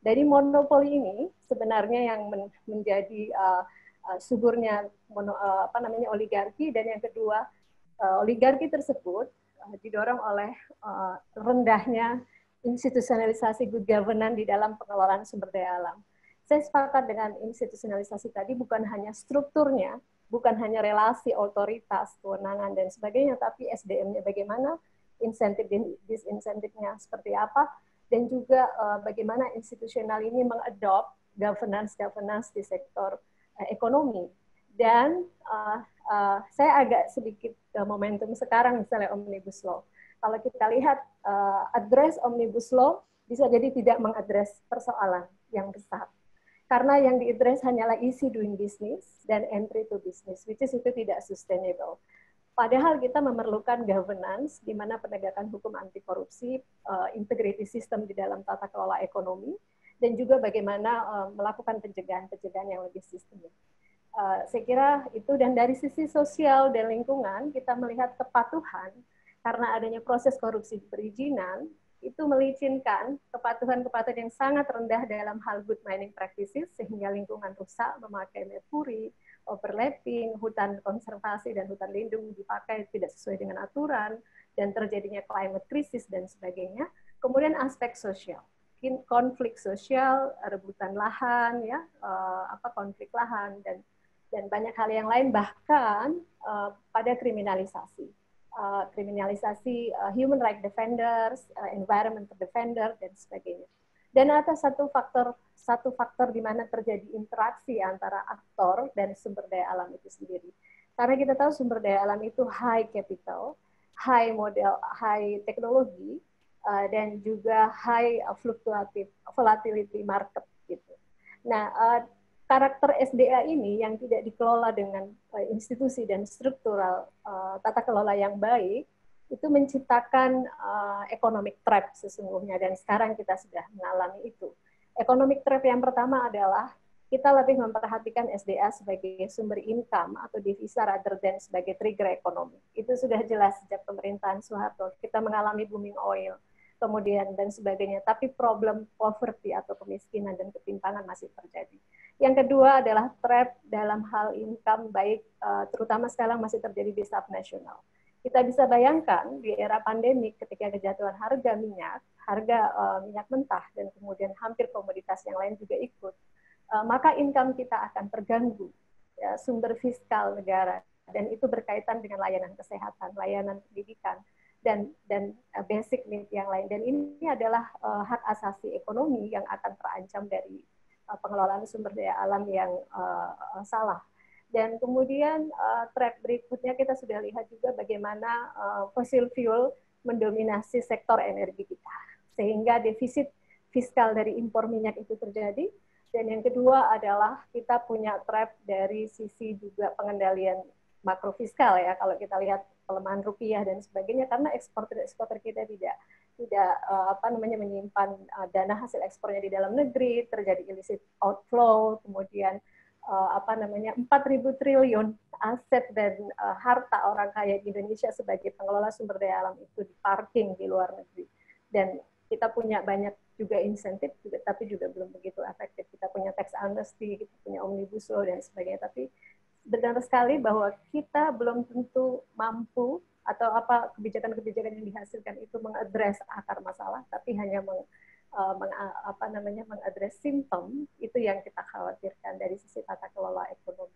Dari monopoli ini sebenarnya yang men menjadi uh, uh, suburnya mono, uh, apa namanya oligarki, dan yang kedua uh, oligarki tersebut uh, didorong oleh uh, rendahnya institusionalisasi good governance di dalam pengelolaan sumber daya alam. Saya sepakat dengan institusionalisasi tadi, bukan hanya strukturnya, bukan hanya relasi otoritas, kewenangan dan sebagainya, tapi S D M-nya bagaimana, insentif dan disinsentifnya seperti apa, dan juga uh, bagaimana institusional ini mengadop governance-governance di sektor uh, ekonomi. Dan uh, uh, saya agak sedikit uh, momentum sekarang misalnya Omnibus Law. Kalau kita lihat uh, address Omnibus Law bisa jadi tidak mengadres persoalan yang besar. Karena yang diadres hanyalah easy doing business dan entry to business, which is itu tidak sustainable. Padahal kita memerlukan governance, di mana penegakan hukum anti korupsi, uh, integrity system di dalam tata kelola ekonomi, dan juga bagaimana uh, melakukan pencegahan-pencegahan yang lebih sistemik. Uh, saya kira itu, dan dari sisi sosial dan lingkungan, kita melihat kepatuhan, karena adanya proses korupsi di perizinan, itu melicinkan kepatuhan-kepatuhan yang sangat rendah dalam hal good mining practices, sehingga lingkungan rusak, memakai merkuri, overlapping, hutan konservasi dan hutan lindung dipakai tidak sesuai dengan aturan, dan terjadinya climate crisis dan sebagainya. Kemudian aspek sosial, konflik sosial, rebutan lahan, ya, uh, apa konflik lahan, dan dan banyak hal yang lain, bahkan uh, pada kriminalisasi, uh, kriminalisasi uh, human rights defenders, uh, environmental defender dan sebagainya. Dan atas satu faktor satu faktor di mana terjadi interaksi antara aktor dan sumber daya alam itu sendiri. Karena kita tahu sumber daya alam itu high capital, high model, high teknologi, uh, dan juga high uh, fluctuative volatility market gitu. Nah, uh, karakter S D A ini yang tidak dikelola dengan uh, institusi dan struktural uh, tata kelola yang baik, itu menciptakan uh, economic trap sesungguhnya, dan sekarang kita sudah mengalami itu. Economic trap yang pertama adalah kita lebih memperhatikan S D A sebagai sumber income atau devisa rather than sebagai trigger ekonomi. Itu sudah jelas sejak pemerintahan Soeharto. Kita mengalami booming oil, kemudian dan sebagainya, tapi problem poverty atau kemiskinan dan ketimpangan masih terjadi. Yang kedua adalah trap dalam hal income, baik uh, terutama sekarang masih terjadi di subnasional. Kita bisa bayangkan di era pandemi ketika kejatuhan harga minyak, harga uh, minyak mentah, dan kemudian hampir komoditas yang lain juga ikut, uh, maka income kita akan terganggu, ya, sumber fiskal negara, dan itu berkaitan dengan layanan kesehatan, layanan pendidikan, dan dan uh, basic need yang lain. Dan ini adalah uh, hak asasi ekonomi yang akan terancam dari uh, pengelolaan sumber daya alam yang uh, uh, salah. Dan kemudian uh, track berikutnya kita sudah lihat juga bagaimana uh, fossil fuel mendominasi sektor energi kita, sehingga defisit fiskal dari impor minyak itu terjadi. Dan yang kedua adalah kita punya trap dari sisi juga pengendalian makrofiskal, ya, kalau kita lihat pelemahan rupiah dan sebagainya, karena eksporter-eksporter kita tidak tidak uh, apa namanya menyimpan uh, dana hasil ekspornya di dalam negeri, terjadi illicit outflow, kemudian Uh, apa namanya empat ribu triliun aset dan uh, harta orang kaya di Indonesia sebagai pengelola sumber daya alam itu diparking di luar negeri. Dan kita punya banyak juga insentif, juga, tapi juga belum begitu efektif. Kita punya tax amnesty, kita punya omnibus law dan sebagainya. Tapi benar sekali bahwa kita belum tentu mampu atau apa kebijakan-kebijakan yang dihasilkan itu mengadres akar masalah, tapi hanya meng Uh, meng, apa namanya mengadres simptom. Itu yang kita khawatirkan dari sisi tata kelola ekonomi.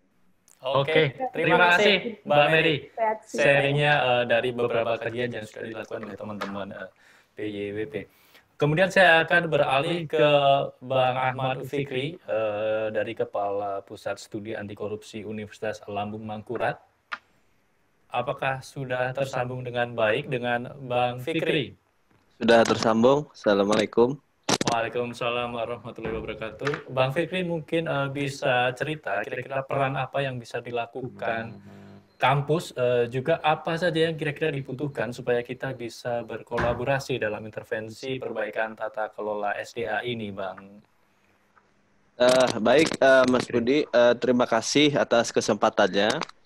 Oke, okay. Terima kasih Mbak Mary sharingnya uh, dari beberapa kajian yang sudah dilakukan oleh teman-teman uh, P Y W P. Kemudian saya akan beralih ke Bang Ahmad Fikri uh, dari Kepala Pusat Studi Anti Korupsi Universitas Lambung Mangkurat. Apakah sudah tersambung dengan baik dengan Bang Fikri? Sudah tersambung. Assalamualaikum. Waalaikumsalam warahmatullahi wabarakatuh. Bang Fikri mungkin uh, bisa cerita kira-kira peran apa yang bisa dilakukan kampus, uh, juga apa saja yang kira-kira dibutuhkan supaya kita bisa berkolaborasi dalam intervensi perbaikan tata kelola S D A ini, Bang. Uh, baik, uh, Mas Budi, uh, terima kasih atas kesempatannya.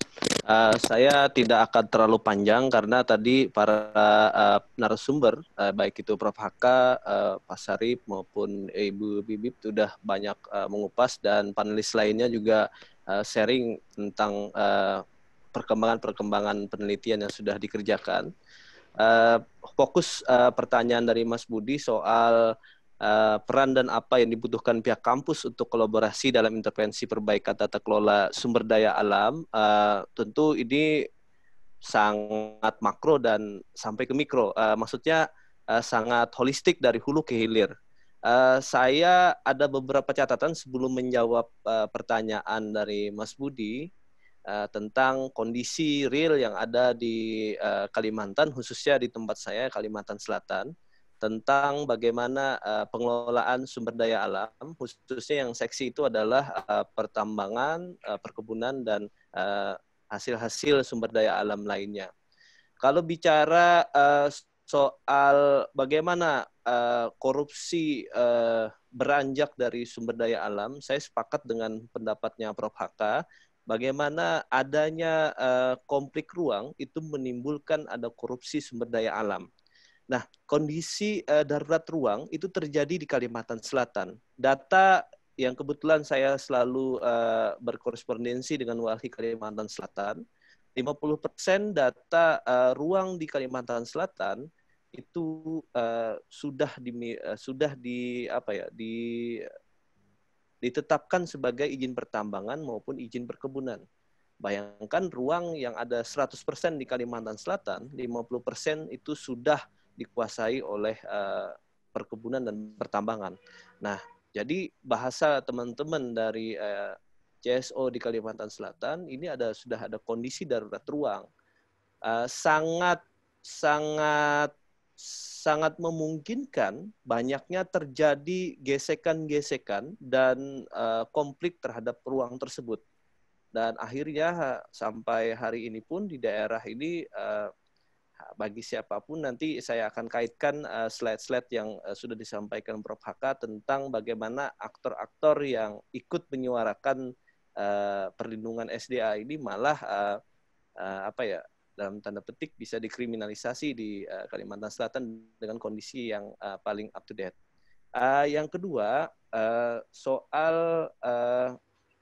Uh, saya tidak akan terlalu panjang karena tadi para uh, narasumber, uh, baik itu Prof Haka, uh, Pak Sarip maupun Ibu Bibip sudah banyak uh, mengupas dan panelis lainnya juga uh, sharing tentang uh, perkembangan-perkembangan penelitian yang sudah dikerjakan. Uh, fokus uh, pertanyaan dari Mas Budi soal Uh, peran dan apa yang dibutuhkan pihak kampus untuk kolaborasi dalam intervensi perbaikan tata kelola sumber daya alam, uh, tentu ini sangat makro dan sampai ke mikro. Uh, maksudnya uh, sangat holistik dari hulu ke hilir. Uh, saya ada beberapa catatan sebelum menjawab uh, pertanyaan dari Mas Budi uh, tentang kondisi real yang ada di uh, Kalimantan, khususnya di tempat saya, Kalimantan Selatan, tentang bagaimana uh, pengelolaan sumber daya alam, khususnya yang seksi itu adalah uh, pertambangan, uh, perkebunan, dan uh, hasil-hasil sumber daya alam lainnya. Kalau bicara uh, soal bagaimana uh, korupsi uh, beranjak dari sumber daya alam, saya sepakat dengan pendapatnya Prof Haka, bagaimana adanya uh, konflik ruang itu menimbulkan ada korupsi sumber daya alam. Nah, kondisi uh, darurat ruang itu terjadi di Kalimantan Selatan. Data yang kebetulan saya selalu uh, berkorespondensi dengan Walhi Kalimantan Selatan, lima puluh persen data uh, ruang di Kalimantan Selatan itu uh, sudah di uh, sudah di apa ya di ditetapkan sebagai izin pertambangan maupun izin perkebunan. Bayangkan ruang yang ada seratus persen di Kalimantan Selatan, lima puluh persen itu sudah dikuasai oleh uh, perkebunan dan pertambangan. Nah, jadi bahasa teman-teman dari uh, C S O di Kalimantan Selatan ini ada sudah ada kondisi darurat ruang. Uh, sangat sangat sangat memungkinkan banyaknya terjadi gesekan-gesekan dan uh, konflik terhadap ruang tersebut. Dan akhirnya sampai hari ini pun di daerah ini uh, bagi siapapun nanti saya akan kaitkan uh, slide-slide yang uh, sudah disampaikan Prof Haka tentang bagaimana aktor-aktor yang ikut menyuarakan uh, perlindungan S D A ini malah uh, uh, apa ya dalam tanda petik bisa dikriminalisasi di uh, Kalimantan Selatan dengan kondisi yang uh, paling up to date. Uh, yang kedua uh, soal uh,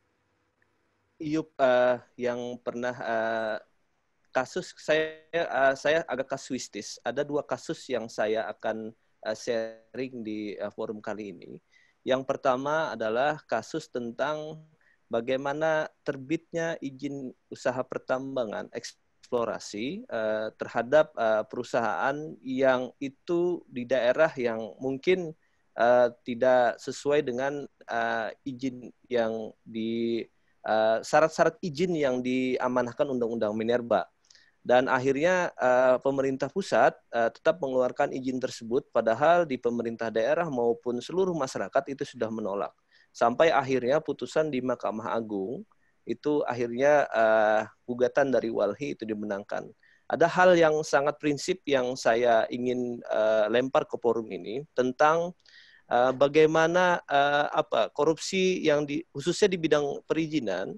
I U P uh, yang pernah uh, kasus saya uh, saya agak kasuistis. Ada dua kasus yang saya akan uh, sharing di uh, forum kali ini. Yang pertama adalah kasus tentang bagaimana terbitnya izin usaha pertambangan eksplorasi uh, terhadap uh, perusahaan yang itu di daerah yang mungkin uh, tidak sesuai dengan uh, izin yang di uh, syarat-syarat izin yang diamanahkan Undang-Undang Minerba. Dan akhirnya uh, pemerintah pusat uh, tetap mengeluarkan izin tersebut, padahal di pemerintah daerah maupun seluruh masyarakat itu sudah menolak. Sampai akhirnya putusan di Mahkamah Agung, itu akhirnya uh, gugatan dari Walhi itu dimenangkan. Ada hal yang sangat prinsip yang saya ingin uh, lempar ke forum ini, tentang uh, bagaimana uh, apa korupsi yang di, khususnya di bidang perizinan,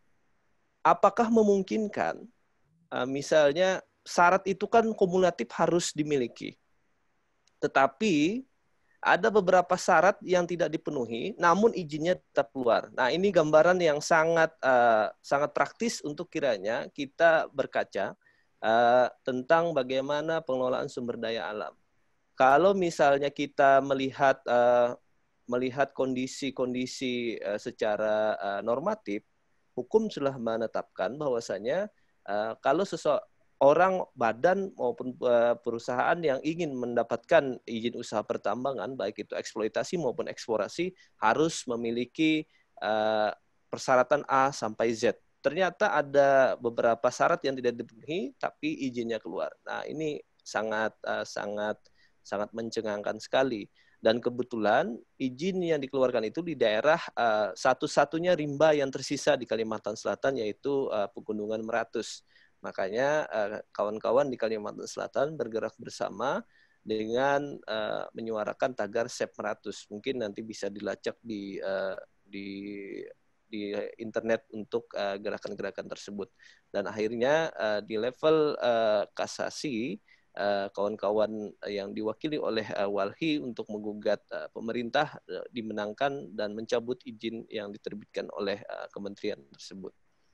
apakah memungkinkan Uh, misalnya syarat itu kan kumulatif harus dimiliki. Tetapi ada beberapa syarat yang tidak dipenuhi, namun izinnya tetap keluar. Nah, ini gambaran yang sangat uh, sangat praktis untuk kiranya kita berkaca uh, tentang bagaimana pengelolaan sumber daya alam. Kalau misalnya kita melihat uh, melihat kondisi-kondisi uh, secara uh, normatif, hukum sudah menetapkan bahwasanya Uh, kalau seseorang badan maupun uh, perusahaan yang ingin mendapatkan izin usaha pertambangan, baik itu eksploitasi maupun eksplorasi, harus memiliki uh, persyaratan A sampai Z. Ternyata ada beberapa syarat yang tidak dipenuhi, tapi izinnya keluar. Nah, ini sangat uh, sangat sangat mencengangkan sekali. Dan kebetulan izin yang dikeluarkan itu di daerah uh, satu-satunya rimba yang tersisa di Kalimantan Selatan, yaitu uh, Pegunungan Meratus. Makanya uh, kawan-kawan di Kalimantan Selatan bergerak bersama dengan uh, menyuarakan tagar Sep Meratus. Mungkin nanti bisa dilacak di uh, di di internet untuk gerakan-gerakan uh, tersebut. Dan akhirnya uh, di level uh, kasasi, kawan-kawan uh, yang diwakili oleh uh, Walhi untuk menggugat uh, pemerintah uh, dimenangkan dan mencabut izin yang diterbitkan oleh uh, kementerian tersebut.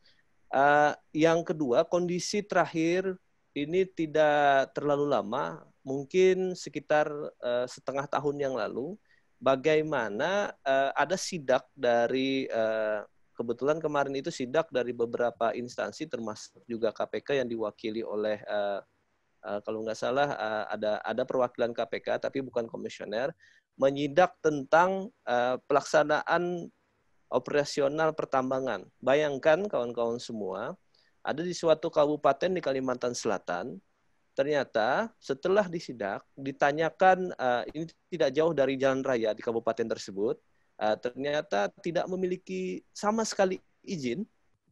Uh, yang kedua, kondisi terakhir ini tidak terlalu lama, mungkin sekitar uh, setengah tahun yang lalu, bagaimana uh, ada sidak dari, uh, kebetulan kemarin itu sidak dari beberapa instansi, termasuk juga K P K yang diwakili oleh, uh, uh, kalau nggak salah, uh, ada, ada perwakilan K P K, tapi bukan komisioner, menyidak tentang uh, pelaksanaan operasional pertambangan. Bayangkan kawan-kawan semua, ada di suatu kabupaten di Kalimantan Selatan, ternyata setelah disidak, ditanyakan, uh, ini tidak jauh dari jalan raya di kabupaten tersebut, uh, ternyata tidak memiliki sama sekali izin,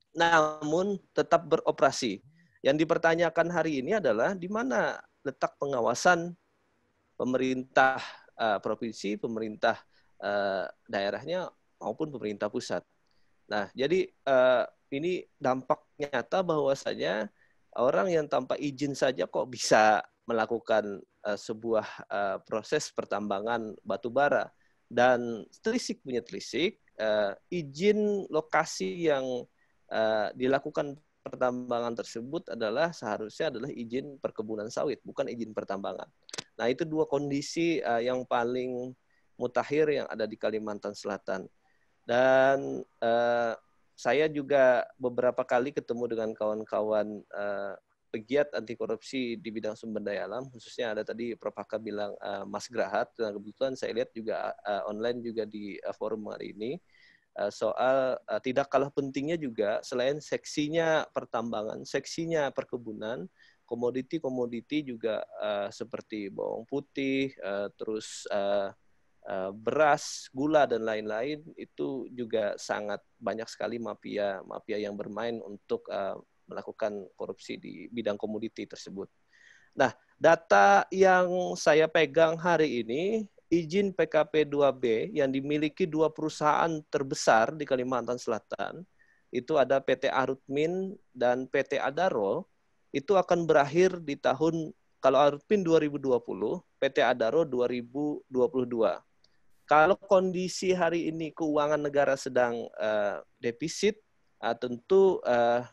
namun tetap beroperasi. Yang dipertanyakan hari ini adalah di mana letak pengawasan pemerintah uh, provinsi, pemerintah uh, daerahnya, maupun pemerintah pusat. Nah, jadi uh, ini dampak nyata bahwasanya orang yang tanpa izin saja kok bisa melakukan uh, sebuah uh, proses pertambangan batu bara. Dan telisik punya telisik, uh, izin lokasi yang uh, dilakukan pertambangan tersebut adalah seharusnya adalah izin perkebunan sawit, bukan izin pertambangan. Nah, itu dua kondisi uh, yang paling mutakhir yang ada di Kalimantan Selatan. Dan uh, saya juga beberapa kali ketemu dengan kawan-kawan uh, pegiat anti korupsi di bidang sumber daya alam, khususnya ada tadi Prof Haka bilang uh, Mas Grahat, dan kebetulan saya lihat juga uh, online juga di uh, forum hari ini, uh, soal uh, tidak kalah pentingnya juga selain seksinya pertambangan, seksinya perkebunan, komoditi-komoditi juga uh, seperti bawang putih, uh, terus uh, Uh, beras, gula, dan lain-lain, itu juga sangat banyak sekali mafia mafia yang bermain untuk uh, melakukan korupsi di bidang komoditi tersebut. Nah, data yang saya pegang hari ini, izin P K P dua B yang dimiliki dua perusahaan terbesar di Kalimantan Selatan, itu ada P T Arutmin dan P T Adaro, itu akan berakhir di tahun, kalau Arutmin dua ribu dua puluh, P T Adaro dua ribu dua puluh dua. Kalau kondisi hari ini keuangan negara sedang uh, defisit, uh, tentu uh,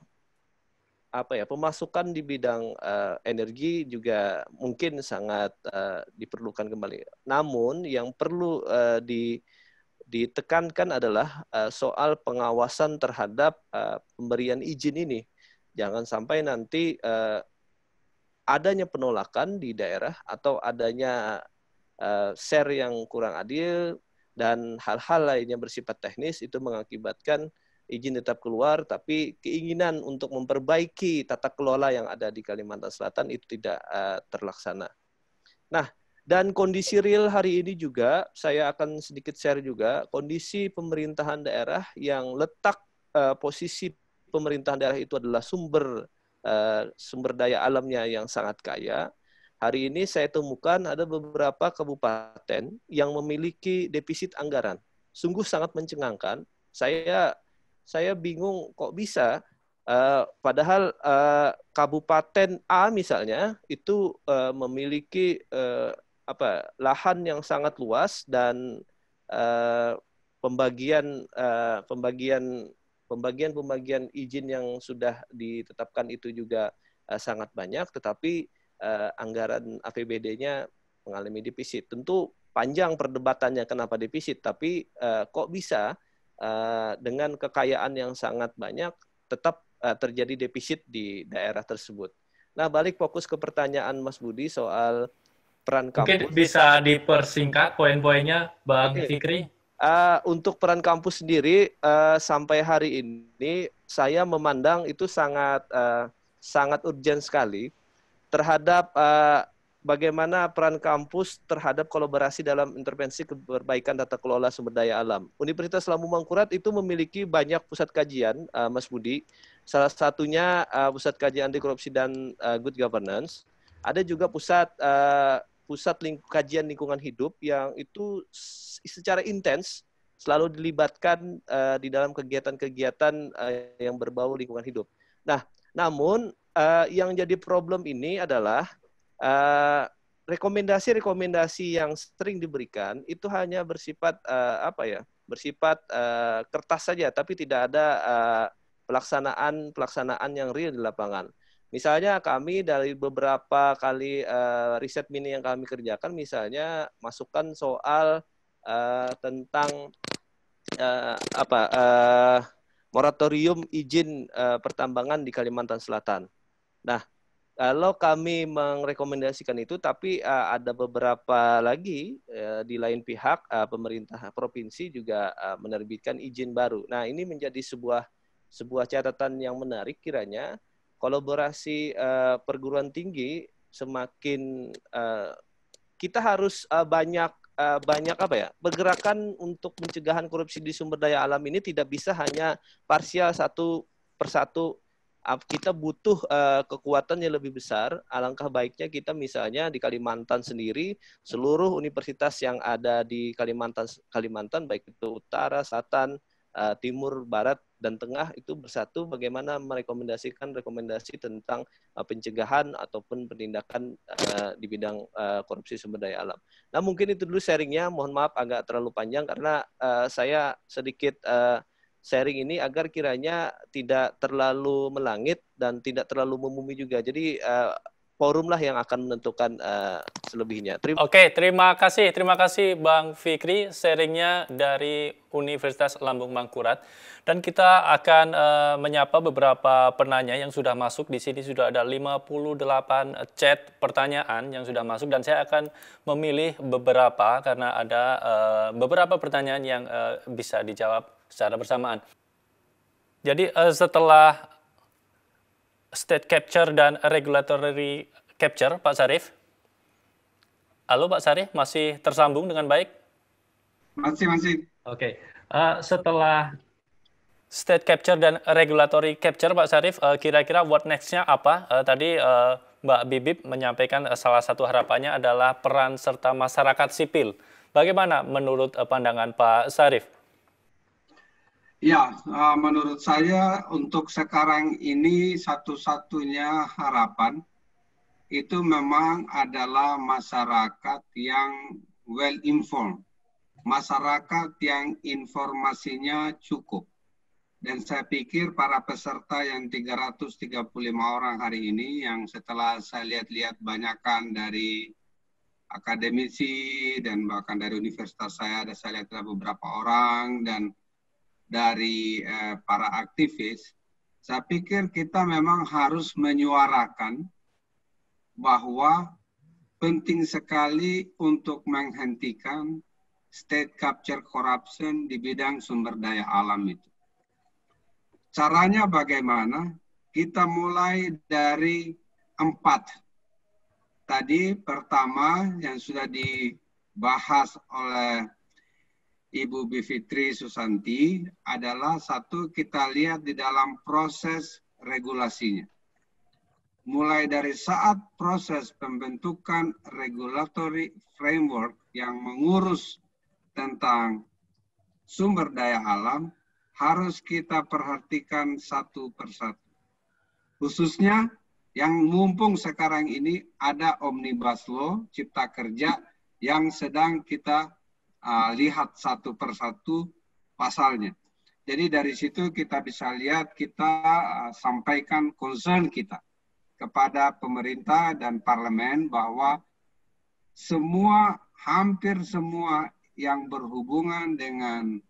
apa ya pemasukan di bidang uh, energi juga mungkin sangat uh, diperlukan kembali. Namun yang perlu uh, di, ditekankan adalah uh, soal pengawasan terhadap uh, pemberian izin ini. Jangan sampai nanti uh, adanya penolakan di daerah atau adanya Uh, share yang kurang adil dan hal-hal lainnya bersifat teknis itu mengakibatkan izin tetap keluar, tapi keinginan untuk memperbaiki tata kelola yang ada di Kalimantan Selatan itu tidak uh, terlaksana. Nah, dan kondisi real hari ini juga, saya akan sedikit share juga, kondisi pemerintahan daerah yang letak uh, posisi pemerintahan daerah itu adalah sumber uh, sumber daya alamnya yang sangat kaya. Hari ini saya temukan ada beberapa kabupaten yang memiliki defisit anggaran. Sungguh sangat mencengangkan. Saya saya bingung kok bisa. Uh, padahal uh, Kabupaten A misalnya itu uh, memiliki uh, apa lahan yang sangat luas dan uh, pembagian uh, pembagian pembagian pembagian izin yang sudah ditetapkan itu juga uh, sangat banyak, tetapi Uh, anggaran A P B D-nya mengalami defisit. Tentu panjang perdebatannya kenapa defisit, tapi uh, kok bisa uh, dengan kekayaan yang sangat banyak tetap uh, terjadi defisit di daerah tersebut. Nah, balik fokus ke pertanyaan Mas Budi soal peran kampus. Mungkin bisa dipersingkat poin-poinnya, Bang okay. Fikri. Uh, untuk peran kampus sendiri, uh, sampai hari ini saya memandang itu sangat uh, sangat urgent sekali terhadap uh, bagaimana peran kampus terhadap kolaborasi dalam intervensi perbaikan tata kelola sumber daya alam. Universitas Lampung Mangkurat itu memiliki banyak pusat kajian, uh, Mas Budi. Salah satunya uh, pusat kajian anti korupsi dan uh, good governance. Ada juga pusat uh, pusat ling kajian lingkungan hidup yang itu secara intens selalu dilibatkan uh, di dalam kegiatan-kegiatan uh, yang berbau lingkungan hidup. Nah, namun uh, yang jadi problem ini adalah uh, rekomendasi-rekomendasi yang sering diberikan itu hanya bersifat uh, apa ya? bersifat uh, kertas saja, tapi tidak ada uh, pelaksanaan pelaksanaan yang real di lapangan. Misalnya kami dari beberapa kali uh, riset mini yang kami kerjakan, misalnya masukkan soal uh, tentang uh, apa uh, moratorium izin uh, pertambangan di Kalimantan Selatan. Nah, kalau kami merekomendasikan itu, tapi uh, ada beberapa lagi uh, di lain pihak uh, pemerintah provinsi juga uh, menerbitkan izin baru. Nah, ini menjadi sebuah sebuah catatan yang menarik kiranya. Kolaborasi uh, perguruan tinggi semakin uh, kita harus uh, banyak uh, banyak apa ya pergerakan untuk pencegahan korupsi di sumber daya alam ini tidak bisa hanya parsial satu persatu. Uh, kita butuh uh, kekuatan yang lebih besar. Alangkah baiknya kita misalnya di Kalimantan sendiri, seluruh universitas yang ada di Kalimantan Kalimantan baik itu utara, selatan, uh, timur, barat, dan tengah itu bersatu bagaimana merekomendasikan rekomendasi tentang uh, pencegahan ataupun penindakan uh, di bidang uh, korupsi sumber daya alam. Nah, mungkin itu dulu sharingnya. Mohon maaf agak terlalu panjang karena uh, saya sedikit uh, sharing ini agar kiranya tidak terlalu melangit dan tidak terlalu memumi juga. Jadi uh, forum lah yang akan menentukan uh, selebihnya. Terima Oke, terima kasih. Terima kasih Bang Fikri sharingnya dari Universitas Lambung Mangkurat. Dan kita akan uh, menyapa beberapa penanya yang sudah masuk. Di sini sudah ada lima puluh delapan chat pertanyaan yang sudah masuk. Dan saya akan memilih beberapa karena ada uh, beberapa pertanyaan yang uh, bisa dijawab secara bersamaan. Jadi uh, setelah state capture dan regulatory capture, Pak Syarif. Halo Pak Syarif, masih tersambung dengan baik? Masih, masih. Oke, okay. uh, setelah state capture dan regulatory capture, Pak Syarif, uh, kira-kira what next-nya apa? Uh, tadi uh, Mbak Bibip menyampaikan uh, salah satu harapannya adalah peran serta masyarakat sipil. Bagaimana menurut uh, pandangan Pak Syarif? Ya, uh, menurut saya untuk sekarang ini satu-satunya harapan itu memang adalah masyarakat yang well informed, masyarakat yang informasinya cukup. Dan saya pikir para peserta yang tiga ratus tiga puluh lima orang hari ini yang setelah saya lihat-lihat banyakkan dari akademisi dan bahkan dari universitas saya ada saya lihat ada beberapa orang dan dari eh, para aktivis, saya pikir kita memang harus menyuarakan bahwa penting sekali untuk menghentikan state capture corruption di bidang sumber daya alam itu. Caranya bagaimana? Kita mulai dari empat. Tadi pertama yang sudah dibahas oleh Ibu Bivitri Susanti adalah satu kita lihat di dalam proses regulasinya. Mulai dari saat proses pembentukan regulatory framework yang mengurus tentang sumber daya alam harus kita perhatikan satu persatu. Khususnya yang mumpung sekarang ini ada Omnibus Law Cipta Kerja yang sedang kita Uh, lihat satu persatu pasalnya. Jadi dari situ kita bisa lihat kita uh, sampaikan concern kita kepada pemerintah dan parlemen bahwa semua, hampir semua yang berhubungan dengan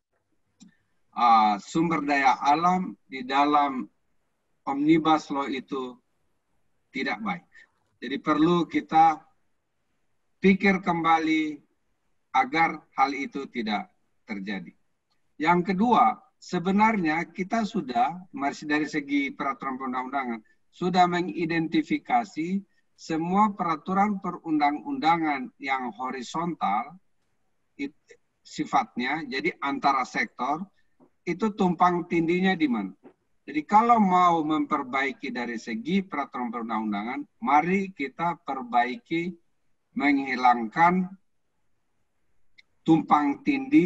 uh, sumber daya alam di dalam Omnibus Law itu tidak baik. Jadi perlu kita pikir kembali agar hal itu tidak terjadi. Yang kedua, sebenarnya kita sudah, masih dari segi peraturan perundang-undangan, sudah mengidentifikasi semua peraturan perundang-undangan yang horizontal it, sifatnya, jadi antara sektor, itu tumpang tindinya di mana. Jadi kalau mau memperbaiki dari segi peraturan perundang-undangan, mari kita perbaiki menghilangkan tumpang tindih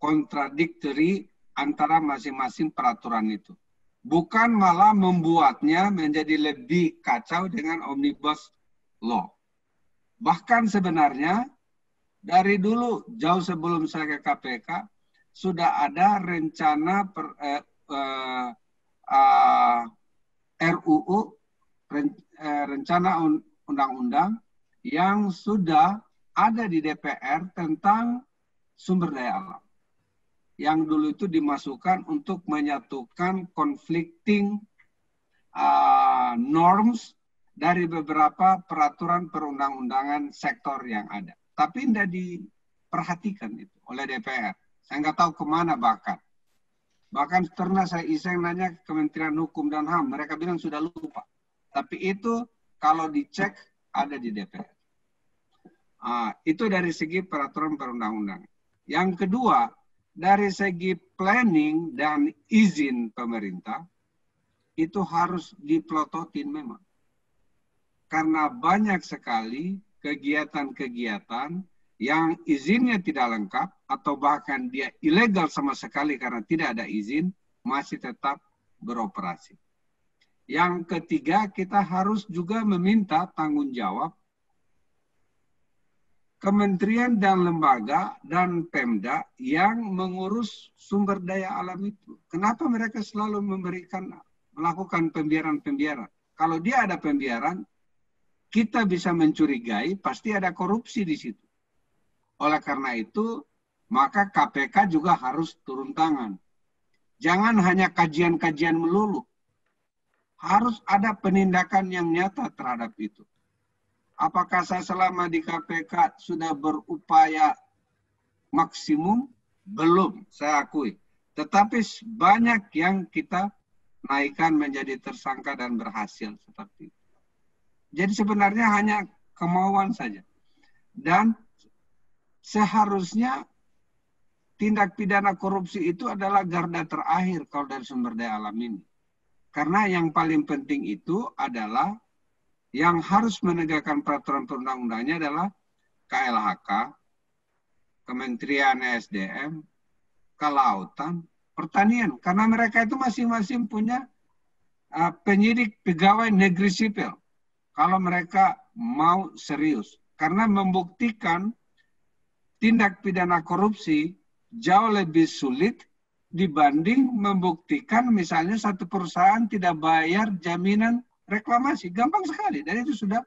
kontradiktori antara masing-masing peraturan itu. Bukan malah membuatnya menjadi lebih kacau dengan Omnibus Law. Bahkan sebenarnya dari dulu, jauh sebelum saya ke K P K, sudah ada rencana per, eh, eh, eh, R U U, ren, eh, rencana undang-undang yang sudah ada di D P R tentang sumber daya alam. Yang dulu itu dimasukkan untuk menyatukan conflicting uh, norms dari beberapa peraturan perundang-undangan sektor yang ada. Tapi tidak diperhatikan itu oleh D P R. Saya nggak tahu kemana bahkan. Bahkan pernah saya iseng nanya ke Kementerian Hukum dan H A M, mereka bilang sudah lupa. Tapi itu kalau dicek ada di D P R. Uh, itu dari segi peraturan perundang-undangan. Yang kedua, dari segi planning dan izin pemerintah, itu harus diplototin memang. Karena banyak sekali kegiatan-kegiatan yang izinnya tidak lengkap, atau bahkan dia ilegal sama sekali karena tidak ada izin, masih tetap beroperasi. Yang ketiga, kita harus juga meminta tanggung jawab kementerian dan lembaga dan Pemda yang mengurus sumber daya alam itu. Kenapa mereka selalu memberikan, melakukan pembiaran-pembiaran? Kalau dia ada pembiaran, kita bisa mencurigai pasti ada korupsi di situ. Oleh karena itu, maka K P K juga harus turun tangan. Jangan hanya kajian-kajian melulu. Harus ada penindakan yang nyata terhadap itu. Apakah saya selama di K P K sudah berupaya maksimum? Belum, saya akui. Tetapi banyak yang kita naikkan menjadi tersangka dan berhasil seperti itu. Jadi sebenarnya hanya kemauan saja. Dan seharusnya tindak pidana korupsi itu adalah garda terakhir kalau dari sumber daya alam ini. Karena yang paling penting itu adalah yang harus menegakkan peraturan perundang-undangnya adalah K L H K, Kementerian S D M, Kelautan, Pertanian. Karena mereka itu masing-masing punya uh, penyidik pegawai negeri sipil. Kalau mereka mau serius. Karena membuktikan tindak pidana korupsi jauh lebih sulit dibanding membuktikan misalnya satu perusahaan tidak bayar jaminan reklamasi. Gampang sekali. Dan itu sudah.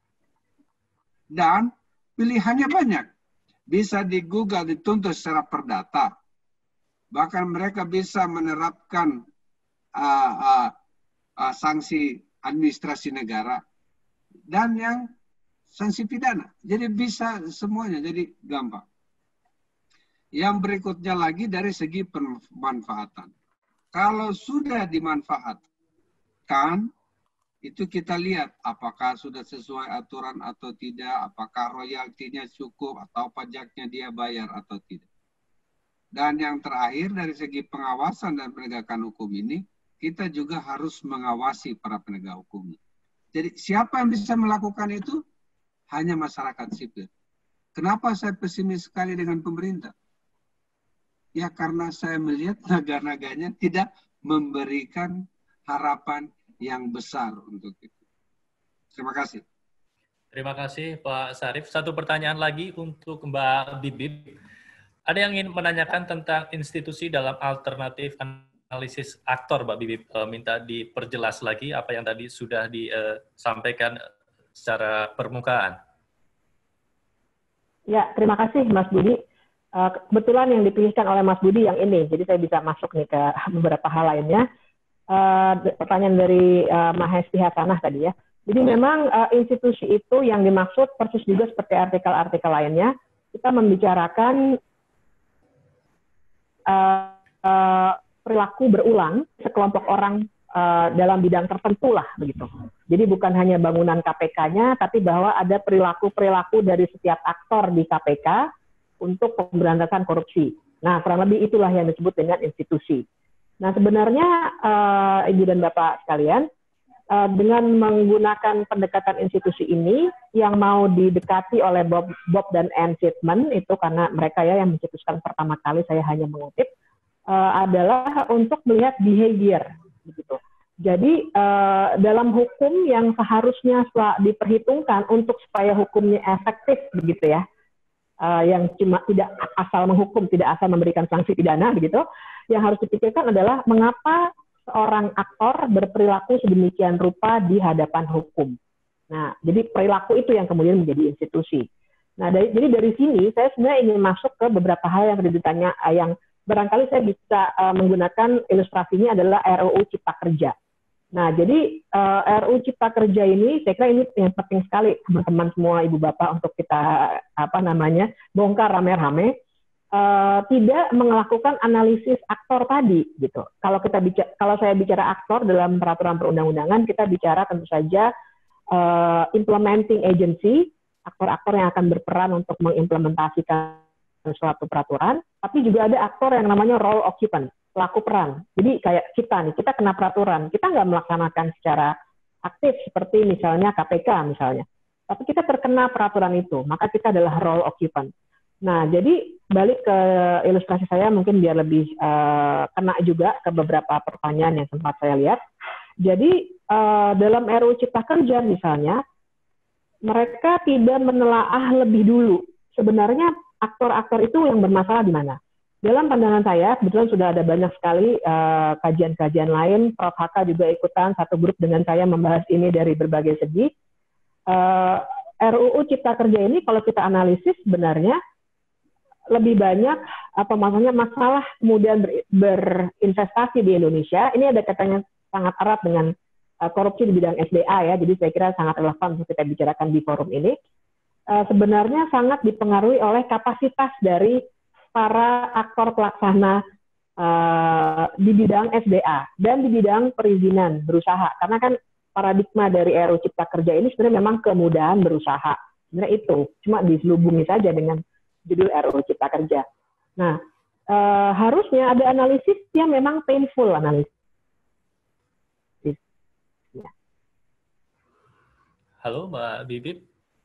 Dan pilihannya banyak. Bisa di Google dituntut secara perdata. Bahkan mereka bisa menerapkan uh, uh, uh, sanksi administrasi negara. Dan yang sanksi pidana. Jadi bisa semuanya. Jadi gampang. Yang berikutnya lagi dari segi pemanfaatan. Kalau sudah dimanfaatkan, itu kita lihat apakah sudah sesuai aturan atau tidak, apakah royaltinya cukup atau pajaknya dia bayar atau tidak. Dan yang terakhir dari segi pengawasan dan penegakan hukum ini, kita juga harus mengawasi para penegak hukum. Jadi siapa yang bisa melakukan itu? Hanya masyarakat sipil. Kenapa saya pesimis sekali dengan pemerintah? Ya karena saya melihat naga-naganya tidak memberikan harapan yang besar untuk itu. Terima kasih. Terima kasih Pak Syarif. Satu pertanyaan lagi untuk Mbak Bibip. Ada yang ingin menanyakan tentang institusi dalam alternatif analisis aktor, Mbak Bibip. E, minta diperjelas lagi apa yang tadi sudah disampaikan secara permukaan. Ya, terima kasih Mas Budi. Uh, kebetulan yang dipilihkan oleh Mas Budi yang ini, jadi saya bisa masuk nih ke beberapa hal lainnya. Uh, pertanyaan dari uh, Mahesti Hasanah tadi ya. Jadi memang uh, institusi itu yang dimaksud persis juga seperti artikel-artikel lainnya. Kita membicarakan uh, uh, perilaku berulang sekelompok orang uh, dalam bidang tertentu lah begitu. Jadi bukan hanya bangunan K P K-nya, tapi bahwa ada perilaku-perilaku dari setiap aktor di K P K untuk pemberantasan korupsi. Nah, kurang lebih itulah yang disebut dengan institusi. Nah, sebenarnya uh, Ibu dan Bapak sekalian, uh, dengan menggunakan pendekatan institusi ini yang mau didekati oleh Bob, Bob dan Ann Friedman, itu karena mereka ya yang mencetuskan pertama kali, saya hanya mengutip, uh, adalah untuk melihat behavior, begitu. Jadi uh, dalam hukum yang seharusnya diperhitungkan untuk supaya hukumnya efektif, begitu ya, uh, yang cuma tidak asal menghukum, tidak asal memberikan sanksi pidana, begitu. Yang harus dipikirkan adalah mengapa seorang aktor berperilaku sedemikian rupa di hadapan hukum. Nah, jadi perilaku itu yang kemudian menjadi institusi. Nah, dari, jadi dari sini saya sebenarnya ingin masuk ke beberapa hal yang tadi ditanya, yang barangkali saya bisa uh, menggunakan ilustrasinya adalah R U U Cipta Kerja. Nah, jadi uh, R U U Cipta Kerja ini, saya kira ini yang penting sekali teman-teman semua, ibu bapak, untuk kita apa namanya bongkar rame-rame. Uh, tidak melakukan analisis aktor tadi, gitu. Kalau kita bicara, kalau saya bicara aktor dalam peraturan perundang-undangan, kita bicara tentu saja uh, implementing agency, aktor-aktor yang akan berperan untuk mengimplementasikan suatu peraturan. Tapi juga ada aktor yang namanya role occupant, pelaku peran. Jadi kayak kita nih, kita kena peraturan, kita nggak melaksanakan secara aktif seperti misalnya K P K misalnya. Tapi kita terkena peraturan itu, maka kita adalah role occupant. Nah, jadi balik ke ilustrasi saya mungkin biar lebih uh, kena juga ke beberapa pertanyaan yang sempat saya lihat. Jadi uh, dalam R U U Cipta Kerja misalnya, mereka tidak menelaah lebih dulu sebenarnya aktor-aktor itu yang bermasalah di mana. Dalam pandangan saya, kebetulan sudah ada banyak sekali kajian-kajian uh, lain, Prof Haka juga ikutan satu grup dengan saya membahas ini dari berbagai segi. Uh, R U U Cipta Kerja ini kalau kita analisis sebenarnya lebih banyak apa maksudnya masalah kemudian ber, berinvestasi di Indonesia. Ini ada katanya sangat erat dengan uh, korupsi di bidang S D A ya, jadi saya kira sangat relevan untuk kita bicarakan di forum ini. Uh, sebenarnya sangat dipengaruhi oleh kapasitas dari para aktor pelaksana uh, di bidang S D A dan di bidang perizinan berusaha. Karena kan paradigma dari R U U Cipta Kerja ini sebenarnya memang kemudahan berusaha. Sebenarnya itu, cuma diselubungi saja dengan judul R U U Cipta Kerja. Nah, uh, harusnya ada analisis yang memang painful analisis. Ya. Halo, Mbak Bibip.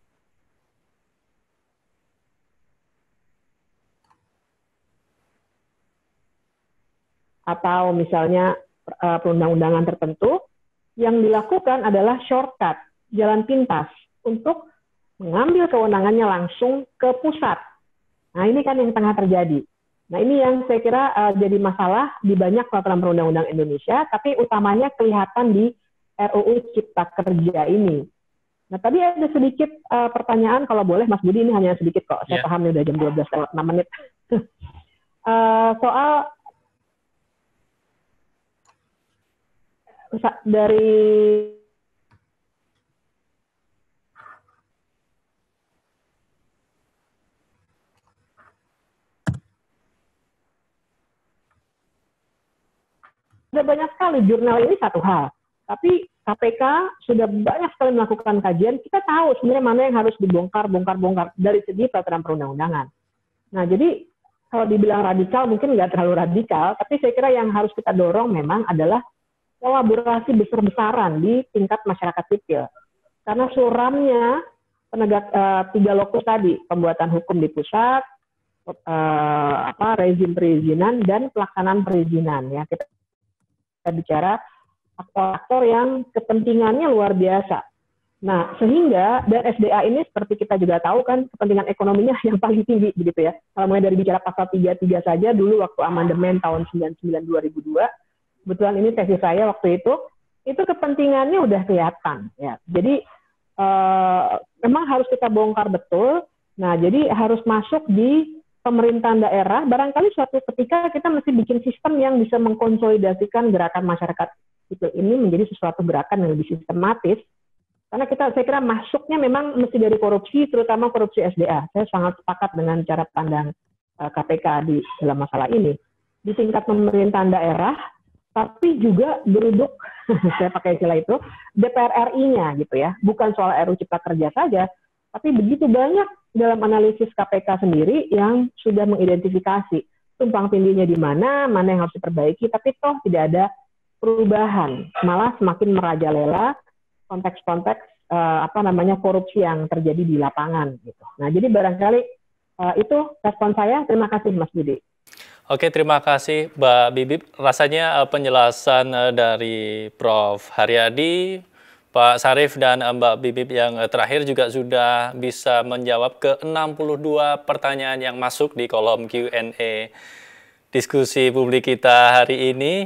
Atau misalnya uh, perundang-undangan tertentu yang dilakukan adalah shortcut, jalan pintas untuk mengambil kewenangannya langsung ke pusat. Nah, ini kan yang tengah terjadi. Nah, ini yang saya kira uh, jadi masalah di banyak peraturan perundang-undang Indonesia, tapi utamanya kelihatan di R U U Cipta Kerja ini. Nah, tadi ada sedikit uh, pertanyaan, kalau boleh Mas Budi, ini hanya sedikit kok, saya yeah. paham ini udah jam dua belas lewat enam menit. uh, soal dari ada banyak sekali jurnal ini satu hal, tapi K P K sudah banyak sekali melakukan kajian. Kita tahu sebenarnya mana yang harus dibongkar, bongkar, bongkar dari segi peraturan perundang-undangan. Nah, jadi kalau dibilang radikal mungkin nggak terlalu radikal, tapi saya kira yang harus kita dorong memang adalah kolaborasi besar-besaran di tingkat masyarakat sipil. Karena suramnya penegak uh, tiga lokus tadi, pembuatan hukum di pusat, uh, apa rezim perizinan dan pelaksanaan perizinan ya. Kita kita bicara aktor-aktor yang kepentingannya luar biasa. Nah, sehingga dan S D A ini seperti kita juga tahu kan kepentingan ekonominya yang paling tinggi begitu ya. Kalau mulai dari bicara pasal tiga puluh tiga saja dulu waktu amandemen tahun sembilan puluh sembilan dua ribu dua, kebetulan ini tesis saya waktu itu, itu kepentingannya udah kelihatan ya. Jadi eh, memang harus kita bongkar betul. Nah, jadi harus masuk di pemerintahan daerah, barangkali suatu ketika kita mesti bikin sistem yang bisa mengkonsolidasikan gerakan masyarakat itu ini menjadi sesuatu gerakan yang lebih sistematis. Karena kita, saya kira masuknya memang mesti dari korupsi, terutama korupsi S D A. Saya sangat sepakat dengan cara pandang uh, K P K di dalam masalah ini. Di tingkat pemerintahan daerah, tapi juga duduk, saya pakai istilah itu, D P R R I-nya gitu ya. Bukan soal R U U Cipta Kerja saja, tapi begitu banyak dalam analisis K P K sendiri yang sudah mengidentifikasi tumpang tindihnya di mana, mana yang harus diperbaiki, tapi toh tidak ada perubahan, malah semakin merajalela konteks-konteks uh, apa namanya korupsi yang terjadi di lapangan gitu. Nah, jadi barangkali uh, itu respon saya. Terima kasih Mas Budi. Oke, terima kasih Mbak Bibip. Rasanya uh, penjelasan uh, dari Prof Haryadi, Pak Sarif, dan uh, Mbak Bibip yang uh, terakhir juga sudah bisa menjawab ke enam puluh dua pertanyaan yang masuk di kolom Q and A diskusi publik kita hari ini.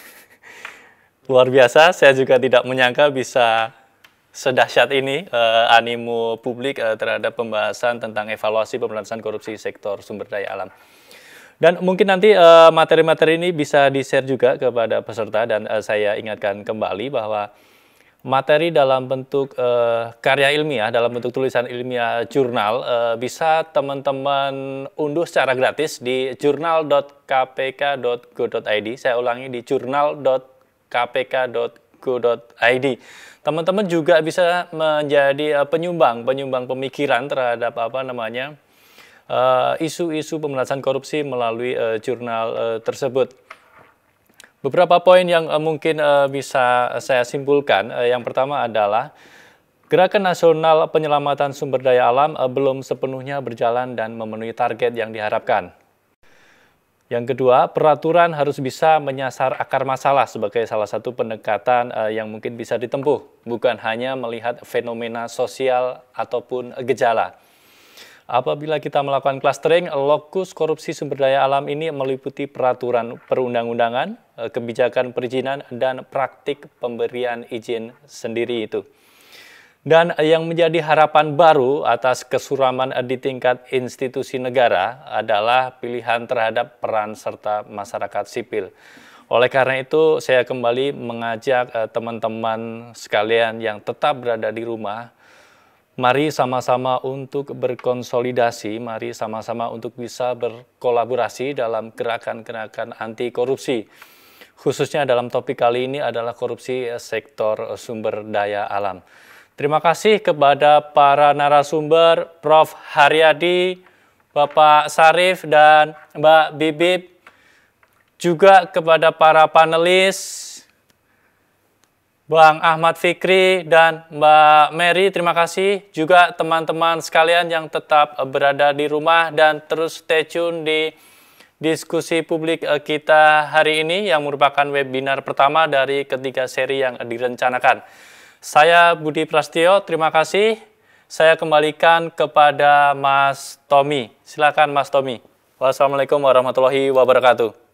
Luar biasa, saya juga tidak menyangka bisa sedahsyat ini uh, animo publik uh, terhadap pembahasan tentang evaluasi pemberantasan korupsi sektor sumber daya alam. Dan mungkin nanti materi-materi uh, ini bisa di-share juga kepada peserta, dan uh, saya ingatkan kembali bahwa materi dalam bentuk uh, karya ilmiah, dalam bentuk tulisan ilmiah jurnal, uh, bisa teman-teman unduh secara gratis di jurnal dot k p k dot go dot i d. Saya ulangi, di jurnal dot k p k dot go dot i d. Teman-teman juga bisa menjadi uh, penyumbang, penyumbang pemikiran terhadap apa namanya isu-isu uh, pemberantasan korupsi melalui uh, jurnal uh, tersebut. Beberapa poin yang uh, mungkin uh, bisa saya simpulkan. Uh, yang pertama adalah Gerakan Nasional Penyelamatan Sumber Daya Alam uh, belum sepenuhnya berjalan dan memenuhi target yang diharapkan. Yang kedua, peraturan harus bisa menyasar akar masalah sebagai salah satu pendekatan uh, yang mungkin bisa ditempuh, bukan hanya melihat fenomena sosial ataupun gejala. Apabila kita melakukan clustering, lokus korupsi sumber daya alam ini meliputi peraturan perundang-undangan, uh, kebijakan perizinan, dan praktik pemberian izin sendiri itu. Dan yang menjadi harapan baru atas kesuraman di tingkat institusi negara adalah pilihan terhadap peran serta masyarakat sipil. Oleh karena itu, saya kembali mengajak teman-teman sekalian yang tetap berada di rumah, mari sama-sama untuk berkonsolidasi, mari sama-sama untuk bisa berkolaborasi dalam gerakan-gerakan anti korupsi. Khususnya dalam topik kali ini adalah korupsi sektor sumber daya alam. Terima kasih kepada para narasumber, Prof Haryadi, Bapak Sarif, dan Mbak Bibip. Juga kepada para panelis, Bang Ahmad Fikri dan Mbak Mary, terima kasih. Juga teman-teman sekalian yang tetap berada di rumah dan terus stay tune di diskusi publik kita hari ini yang merupakan webinar pertama dari ketiga seri yang direncanakan. Saya Budi Prastio, terima kasih. Saya kembalikan kepada Mas Tommy. Silakan Mas Tommy. Wassalamualaikum warahmatullahi wabarakatuh.